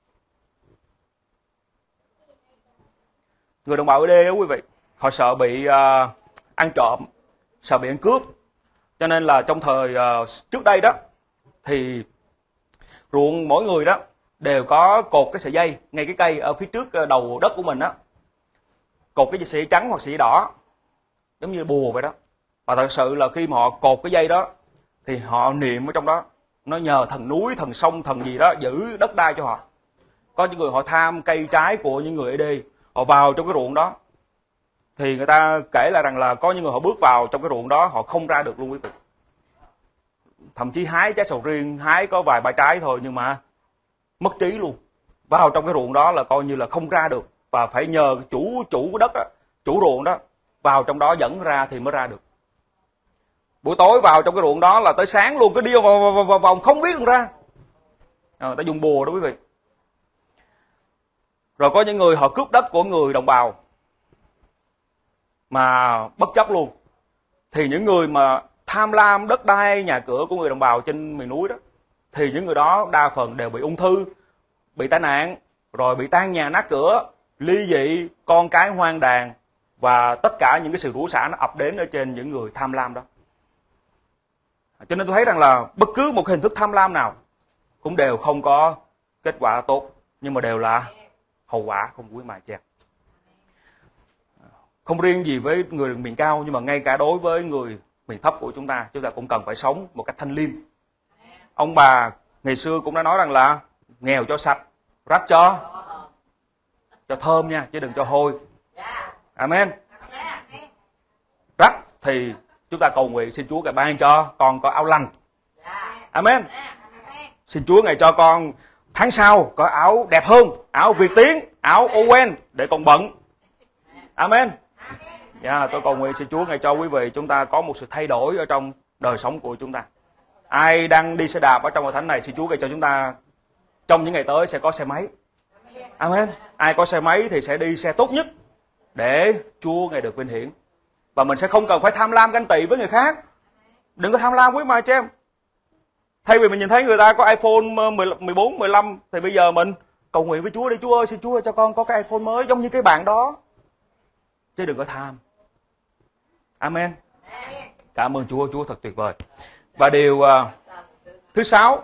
Người đồng bào ở đây đó quý vị, họ sợ bị ăn trộm, sợ bị ăn cướp. Cho nên là trong thời trước đây đó, thì ruộng mỗi người đó đều có cột cái sợi dây ngay cái cây ở phía trước đầu đất của mình đó. Cột cái sợi trắng hoặc sợi đỏ, giống như bùa vậy đó. Và thật sự là khi mà họ cột cái dây đó thì họ niệm ở trong đó, nó nhờ thần núi, thần sông, thần gì đó giữ đất đai cho họ. Có những người họ tham cây trái của những người ở đây, họ vào trong cái ruộng đó, thì người ta kể lại rằng là có những người họ bước vào trong cái ruộng đó họ không ra được luôn quý vị. Thậm chí hái trái sầu riêng, hái có vài bãi trái thôi nhưng mà mất trí luôn. Vào trong cái ruộng đó là coi như là không ra được, và phải nhờ chủ của đất đó, chủ ruộng đó vào trong đó dẫn ra thì mới ra được. Buổi tối vào trong cái ruộng đó là tới sáng luôn, cứ đi vào vòng không biết đường ra. Ta dùng bùa đó quý vị. Rồi có những người họ cướp đất của người đồng bào mà bất chấp luôn. Thì những người mà tham lam đất đai nhà cửa của người đồng bào trên miền núi đó, thì những người đó đa phần đều bị ung thư, bị tai nạn, rồi bị tan nhà nát cửa, ly dị, con cái hoang đàn, và tất cả những cái sự rủa xả nó ập đến ở trên những người tham lam đó. Cho nên tôi thấy rằng là bất cứ một hình thức tham lam nào cũng đều không có kết quả tốt, nhưng mà đều là hậu quả không quý mà chị em. Không riêng gì với người miền cao, nhưng mà ngay cả đối với người miền thấp của chúng ta cũng cần phải sống một cách thanh liêm. Ông bà ngày xưa cũng đã nói rằng là nghèo cho sạch, rách cho thơm nha, chứ đừng cho hôi. Amen. Rách thì chúng ta cầu nguyện xin Chúa Ngài ban cho con có áo lành. Amen. Xin Chúa Ngài cho con tháng sau có áo đẹp hơn, áo Việt Tiến, áo Owen để con bận. Amen. Tôi cầu nguyện xin Chúa Ngài cho quý vị chúng ta có một sự thay đổi ở trong đời sống của chúng ta. Ai đang đi xe đạp ở trong hội thánh này, xin Chúa Ngài cho chúng ta trong những ngày tới sẽ có xe máy. Amen. Ai có xe máy thì sẽ đi xe tốt nhất để Chúa Ngài được vinh hiển. Và mình sẽ không cần phải tham lam ganh tị với người khác. Đừng có tham lam quý mà chị em. Thay vì mình nhìn thấy người ta có iPhone 14, 15 thì bây giờ mình cầu nguyện với Chúa đi, Chúa ơi xin Chúa cho con có cái iPhone mới giống như cái bạn đó. Chứ đừng có tham. Amen. Cảm ơn Chúa, Chúa thật tuyệt vời. Và điều thứ 6.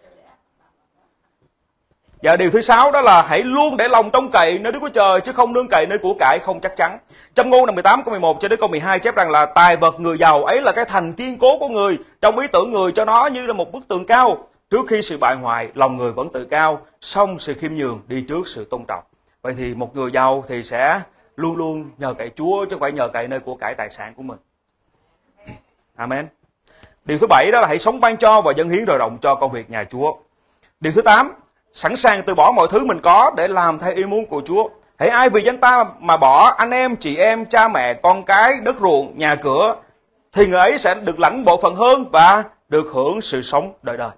Và điều thứ 6 đó là hãy luôn để lòng trông cậy nơi Đức Chúa Trời, chứ không nương cậy nơi của cải không chắc chắn. Châm ngôn đoạn 18 câu 11 cho đến câu 12 chép rằng là tài vật người giàu ấy là cái thành kiên cố của người, trong ý tưởng người cho nó như là một bức tường cao, Trước khi sự bại hoại, lòng người vẫn tự cao, song sự khiêm nhường đi trước sự tôn trọng. Vậy thì một người giàu thì sẽ luôn luôn nhờ cậy Chúa chứ không phải nhờ cậy nơi của cải tài sản của mình. Amen. Điều thứ 7 đó là hãy sống ban cho và dâng hiến đời rộng cho công việc nhà Chúa. Điều thứ 8, sẵn sàng từ bỏ mọi thứ mình có để làm theo ý muốn của Chúa. Hãy ai vì danh ta mà bỏ anh em, chị em, cha mẹ, con cái, đất ruộng, nhà cửa, thì người ấy sẽ được lãnh bộ phận hơn và được hưởng sự sống đời đời.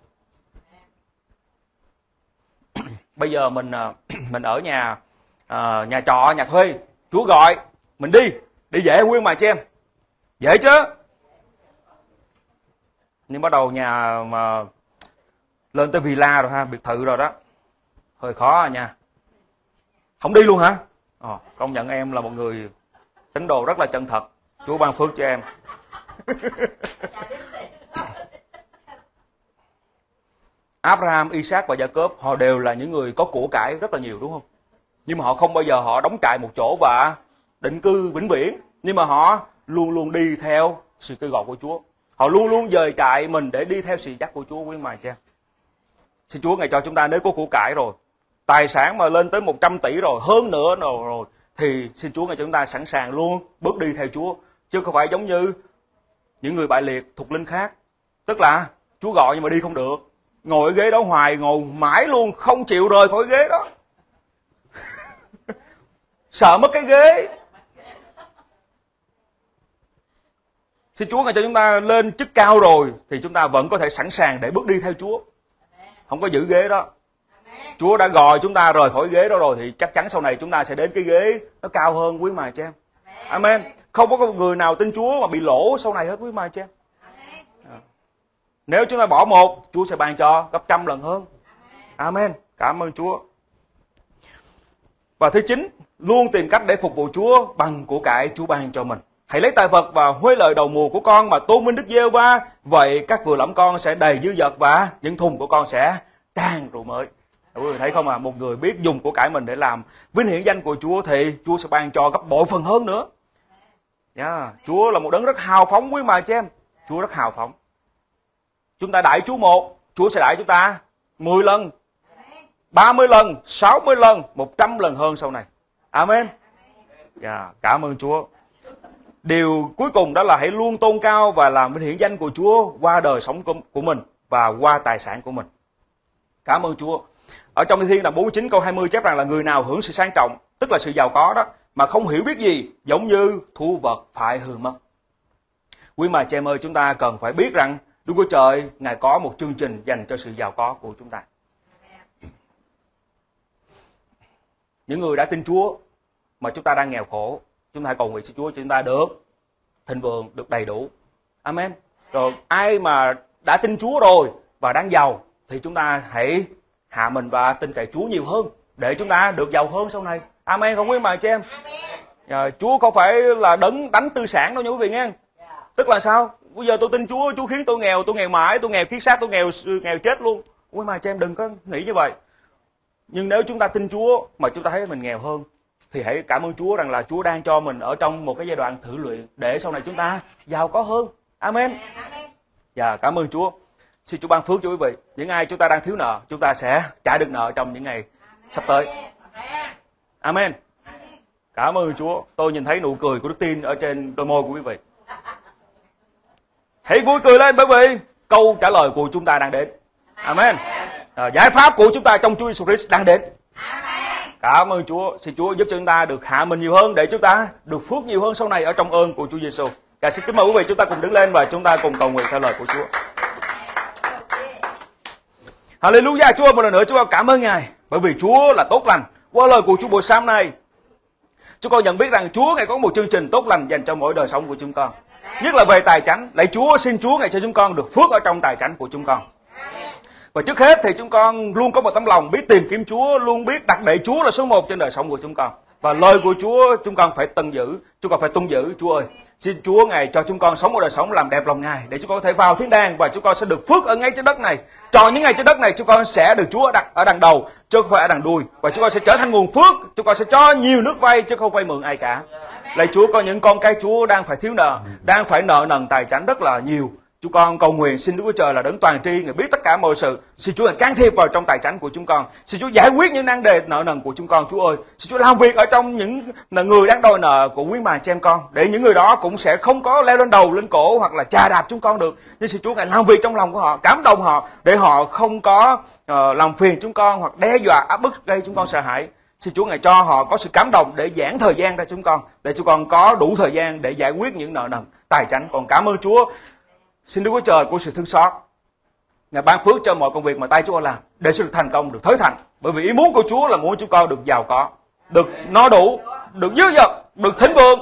Bây giờ mình ở nhà trọ, nhà thuê, Chúa gọi mình đi dễ nguyên mà chị em, dễ chứ. Nhưng bắt đầu nhà mà lên tới villa rồi ha, biệt thự rồi đó, hơi khó à nha. Không đi luôn hả? Công nhận em là một người tín đồ rất là chân thật. Chúa ban phước cho em. Abraham, Isaac và Jacob họ đều là những người có của cải rất là nhiều, đúng không? Nhưng mà họ không bao giờ họ đóng trại một chỗ và định cư vĩnh viễn. Nhưng mà họ luôn luôn đi theo sự kêu gọi của Chúa. Họ luôn luôn dời trại mình để đi theo sự dắt của Chúa, quý mài cha. Xin Chúa Ngài cho chúng ta nếu có của cải rồi, tài sản mà lên tới 100 tỷ rồi, hơn nữa rồi, thì xin Chúa Ngài cho chúng ta sẵn sàng luôn bước đi theo Chúa. Chứ không phải giống như những người bại liệt thuộc linh khác. Tức là Chúa gọi nhưng mà đi không được. Ngồi ở ghế đó hoài, ngồi mãi luôn, không chịu rời khỏi ghế đó. Sợ mất cái ghế. Xin Chúa Ngài cho chúng ta lên chức cao rồi thì chúng ta vẫn có thể sẵn sàng để bước đi theo Chúa. Không có giữ ghế đó. Chúa đã gọi chúng ta rời khỏi ghế đó rồi thì chắc chắn sau này chúng ta sẽ đến cái ghế nó cao hơn, quý mài cho em. Amen. Không có người nào tin Chúa mà bị lỗ sau này hết, quý mài cho em. Nếu chúng ta bỏ một, Chúa sẽ ban cho gấp 100 lần hơn. Amen. Cảm ơn Chúa. Và thứ 9, luôn tìm cách để phục vụ Chúa bằng của cải Chúa ban cho mình. Hãy lấy tài vật và huê lợi đầu mùa của con mà tôn vinh Đức Giê-hô-va. Vậy các vựa lẫm con sẽ đầy dư dật và những thùng của con sẽ tràn rượu mới. Quý vị thấy không à? Một người biết dùng của cải mình để làm vinh hiển danh của Chúa thì Chúa sẽ ban cho gấp bội phần hơn nữa. Chúa là một đấng rất hào phóng, quý mà cho em. Chúa rất hào phóng. Chúng ta đãi Chúa một, Chúa sẽ đãi chúng ta 10 lần, 30 lần, 60 lần, 100 lần hơn sau này. Amen. Cảm ơn Chúa. Điều cuối cùng đó là hãy luôn tôn cao và làm vinh hiển danh của Chúa qua đời sống của mình và qua tài sản của mình. Cảm ơn Chúa. Ở trong Thi Thiên là 49 câu 20 chép rằng là người nào hưởng sự sang trọng, tức là sự giàu có đó, mà không hiểu biết gì, giống như thu vật phải hư mất. Quý mà chị em ơi, chúng ta cần phải biết rằng Đức Chúa Trời Ngài có một chương trình dành cho sự giàu có của chúng ta. Những người đã tin Chúa mà chúng ta đang nghèo khổ, chúng ta hãy cầu nguyện xin Chúa cho chúng ta được thịnh vượng, được đầy đủ. Amen. Rồi ai mà đã tin Chúa rồi và đang giàu thì chúng ta hãy hạ mình và tin cậy Chúa nhiều hơn để chúng ta được giàu hơn sau này. Amen không quý mà chị em? Chúa không phải là đấng đánh tư sản đâu nha quý vị nghe. Tức là sao? Bây giờ tôi tin Chúa, Chúa khiến tôi nghèo mãi, tôi nghèo kiết xác, tôi nghèo chết luôn. Quý mà chị em đừng có nghĩ như vậy. Nhưng nếu chúng ta tin Chúa mà chúng ta thấy mình nghèo hơn thì hãy cảm ơn Chúa rằng là Chúa đang cho mình ở trong một cái giai đoạn thử luyện để sau này chúng ta giàu có hơn. Amen. Cảm ơn Chúa. Xin Chúa ban phước cho quý vị. Những ai chúng ta đang thiếu nợ, chúng ta sẽ trả được nợ trong những ngày sắp tới. Amen. Cảm ơn Chúa. Tôi nhìn thấy nụ cười của Đức Tin ở trên đôi môi của quý vị. Hãy vui cười lên bởi vì câu trả lời của chúng ta đang đến. Amen. Giải pháp của chúng ta trong Chúa Jesus Christ đang đến. Cảm ơn Chúa. Xin Chúa giúp cho chúng ta được hạ mình nhiều hơn để chúng ta được phước nhiều hơn sau này ở trong ơn của Chúa Giêsu. Xin kính mời quý vị chúng ta cùng đứng lên và chúng ta cùng cầu nguyện theo lời của Chúa. Hallelujah. Chúa một lần nữa chúng con cảm ơn Ngài bởi vì Chúa là tốt lành. Qua lời của Chúa buổi sáng nay, chúng con nhận biết rằng Chúa Ngài có một chương trình tốt lành dành cho mỗi đời sống của chúng con. Nhất là về tài chánh. Lạy Chúa, xin Chúa Ngài cho chúng con được phước ở trong tài chánh của chúng con. Và trước hết thì chúng con luôn có một tấm lòng biết tìm kiếm Chúa, luôn biết đặt để Chúa là số 1 trên đời sống của chúng con. Và lời của Chúa chúng con phải tuân giữ, chúng con phải tuân giữ. Chúa ơi, xin Chúa Ngài cho chúng con sống một đời sống làm đẹp lòng Ngài để chúng con có thể vào thiên đàng và chúng con sẽ được phước ở ngay trên đất này. Trọn những ngày trên đất này chúng con sẽ được Chúa đặt ở đằng đầu chứ không phải ở đằng đuôi, và chúng con sẽ trở thành nguồn phước, chúng con sẽ cho nhiều nước vay chứ không vay mượn ai cả. Lạy Chúa, có những con cái Chúa đang phải thiếu nợ, đang phải nợ nần tài chánh rất là nhiều. Chúng con cầu nguyện xin Đức Chúa Trời là đấng toàn tri, Ngài biết tất cả mọi sự. Xin Chúa Ngài can thiệp vào trong tài chánh của chúng con. Xin Chúa giải quyết những nan đề nợ nần của chúng con, Chúa ơi. Xin Chúa làm việc ở trong những người đang đòi nợ của quý bà chị em con, để những người đó cũng sẽ không có leo lên đầu, lên cổ hoặc là chà đạp chúng con được. Nhưng xin Chúa Ngài làm việc trong lòng của họ, cảm động họ để họ không có làm phiền chúng con hoặc đe dọa áp bức gây chúng con sợ hãi. Xin Chúa Ngài cho họ có sự cảm động để giãn thời gian ra chúng con, để chúng con có đủ thời gian để giải quyết những nợ nần tài chánh. Còn cảm ơn Chúa, xin Đức Chúa Trời của sự thương xót, Ngài ban phước cho mọi công việc mà tay chúng con làm để sẽ được thành công, được thới thành. Bởi vì ý muốn của Chúa là muốn chúng con được giàu có, được no đủ, được dư dật, được thịnh vượng.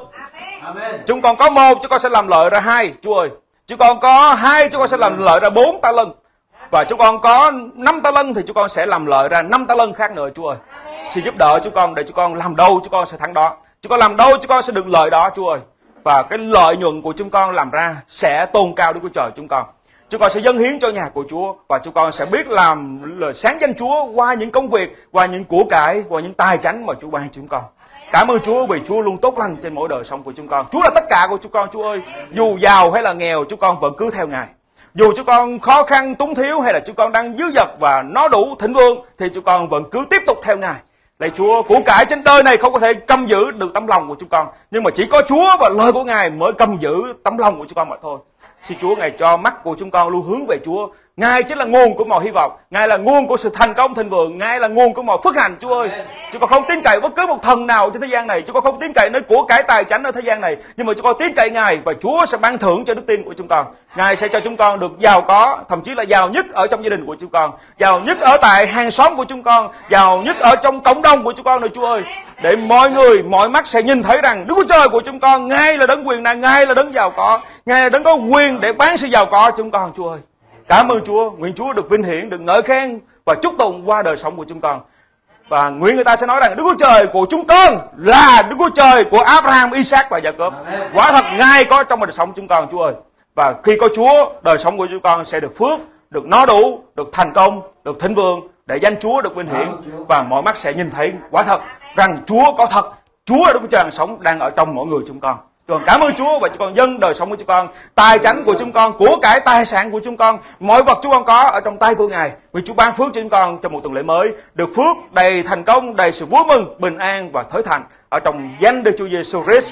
Chúng con có 1, chúng con sẽ làm lợi ra 2, Chúa ơi. Chúng con có 2, chúng con sẽ làm lợi ra 4 ta lân. Và chúng con có 5 ta lân thì chúng con sẽ làm lợi ra 5 ta lân khác nữa, Chúa ơi. Xin giúp đỡ chúng con để chúng con làm đâu chúng con sẽ thắng đó. Chúng con làm đâu chúng con sẽ được lợi đó, Chúa ơi. Và cái lợi nhuận của chúng con làm ra sẽ tôn cao Đức Chúa Trời chúng con. Chúng con sẽ dâng hiến cho nhà của Chúa, và chúng con sẽ biết làm sáng danh Chúa qua những công việc, qua những của cải, qua những tài chánh mà Chúa ban chúng con. Cảm ơn Chúa vì Chúa luôn tốt lành trên mỗi đời sống của chúng con. Chúa là tất cả của chúng con, Chúa ơi. Dù giàu hay là nghèo, chúng con vẫn cứ theo Ngài. Dù chúng con khó khăn, túng thiếu hay là chúng con đang dư dật và nó đủ thịnh vượng, thì chúng con vẫn cứ tiếp tục theo Ngài. Lạy Chúa, của cải trên đời này không có thể cầm giữ được tấm lòng của chúng con, nhưng mà chỉ có Chúa và lời của Ngài mới cầm giữ tấm lòng của chúng con mà thôi. Xin Chúa Ngài cho mắt của chúng con luôn hướng về Chúa. Ngài chính là nguồn của mọi hy vọng, Ngài là nguồn của sự thành công thịnh vượng, Ngài là nguồn của mọi phước hạnh, Chúa ơi. Chúng con không tin cậy bất cứ một thần nào trên thế gian này, chúng con không tin cậy nơi của cải tài chánh ở thế gian này, nhưng mà chúng con tin cậy Ngài và Chúa sẽ ban thưởng cho đức tin của chúng con. Ngài sẽ cho chúng con được giàu có, thậm chí là giàu nhất ở trong gia đình của chúng con, giàu nhất ở tại hàng xóm của chúng con, giàu nhất ở trong cộng đồng của chúng con nữa, Chúa ơi. Để mọi người, mọi mắt sẽ nhìn thấy rằng Đức Chúa Trời của chúng con, Ngài là đấng quyền năng, Ngài là đấng giàu có, Ngài là đấng có quyền để ban sự giàu có cho chúng con, Chúa ơi. Cảm ơn Chúa, nguyện Chúa được vinh hiển, được ngợi khen và chúc tụng qua đời sống của chúng con. Và nguyện người ta sẽ nói rằng Đức Chúa Trời của chúng con là Đức Chúa Trời của Abraham, Isaac và Jacob. Quả thật Ngài có trong đời sống chúng con, Chúa ơi. Và khi có Chúa, đời sống của chúng con sẽ được phước, được no đủ, được thành công, được thịnh vượng, để danh Chúa được vinh hiển. Và mọi mắt sẽ nhìn thấy quả thật rằng Chúa có thật, Chúa là Đức Chúa Trời sống đang ở trong mỗi người chúng con. Chúng con cảm ơn Chúa và chúng con dâng đời sống của chúng con, tài chánh của chúng con, của cải tài sản của chúng con, mọi vật chúng con có ở trong tay của Ngài. Vì Chúa ban phước cho chúng con trong một tuần lễ mới, được phước đầy thành công, đầy sự vui mừng, bình an và thới thành ở trong danh Đức Chúa Giêsu Christ.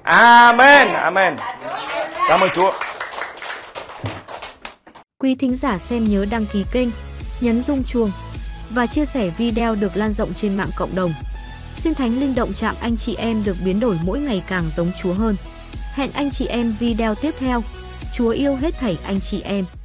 Amen. Amen. Cảm ơn Chúa. Quý thính giả xem nhớ đăng ký kênh, nhấn rung chuông và chia sẻ video được lan rộng trên mạng cộng đồng. Xin Thánh Linh động chạm anh chị em được biến đổi mỗi ngày càng giống Chúa hơn. Hẹn anh chị em video tiếp theo. Chúa yêu hết thảy anh chị em.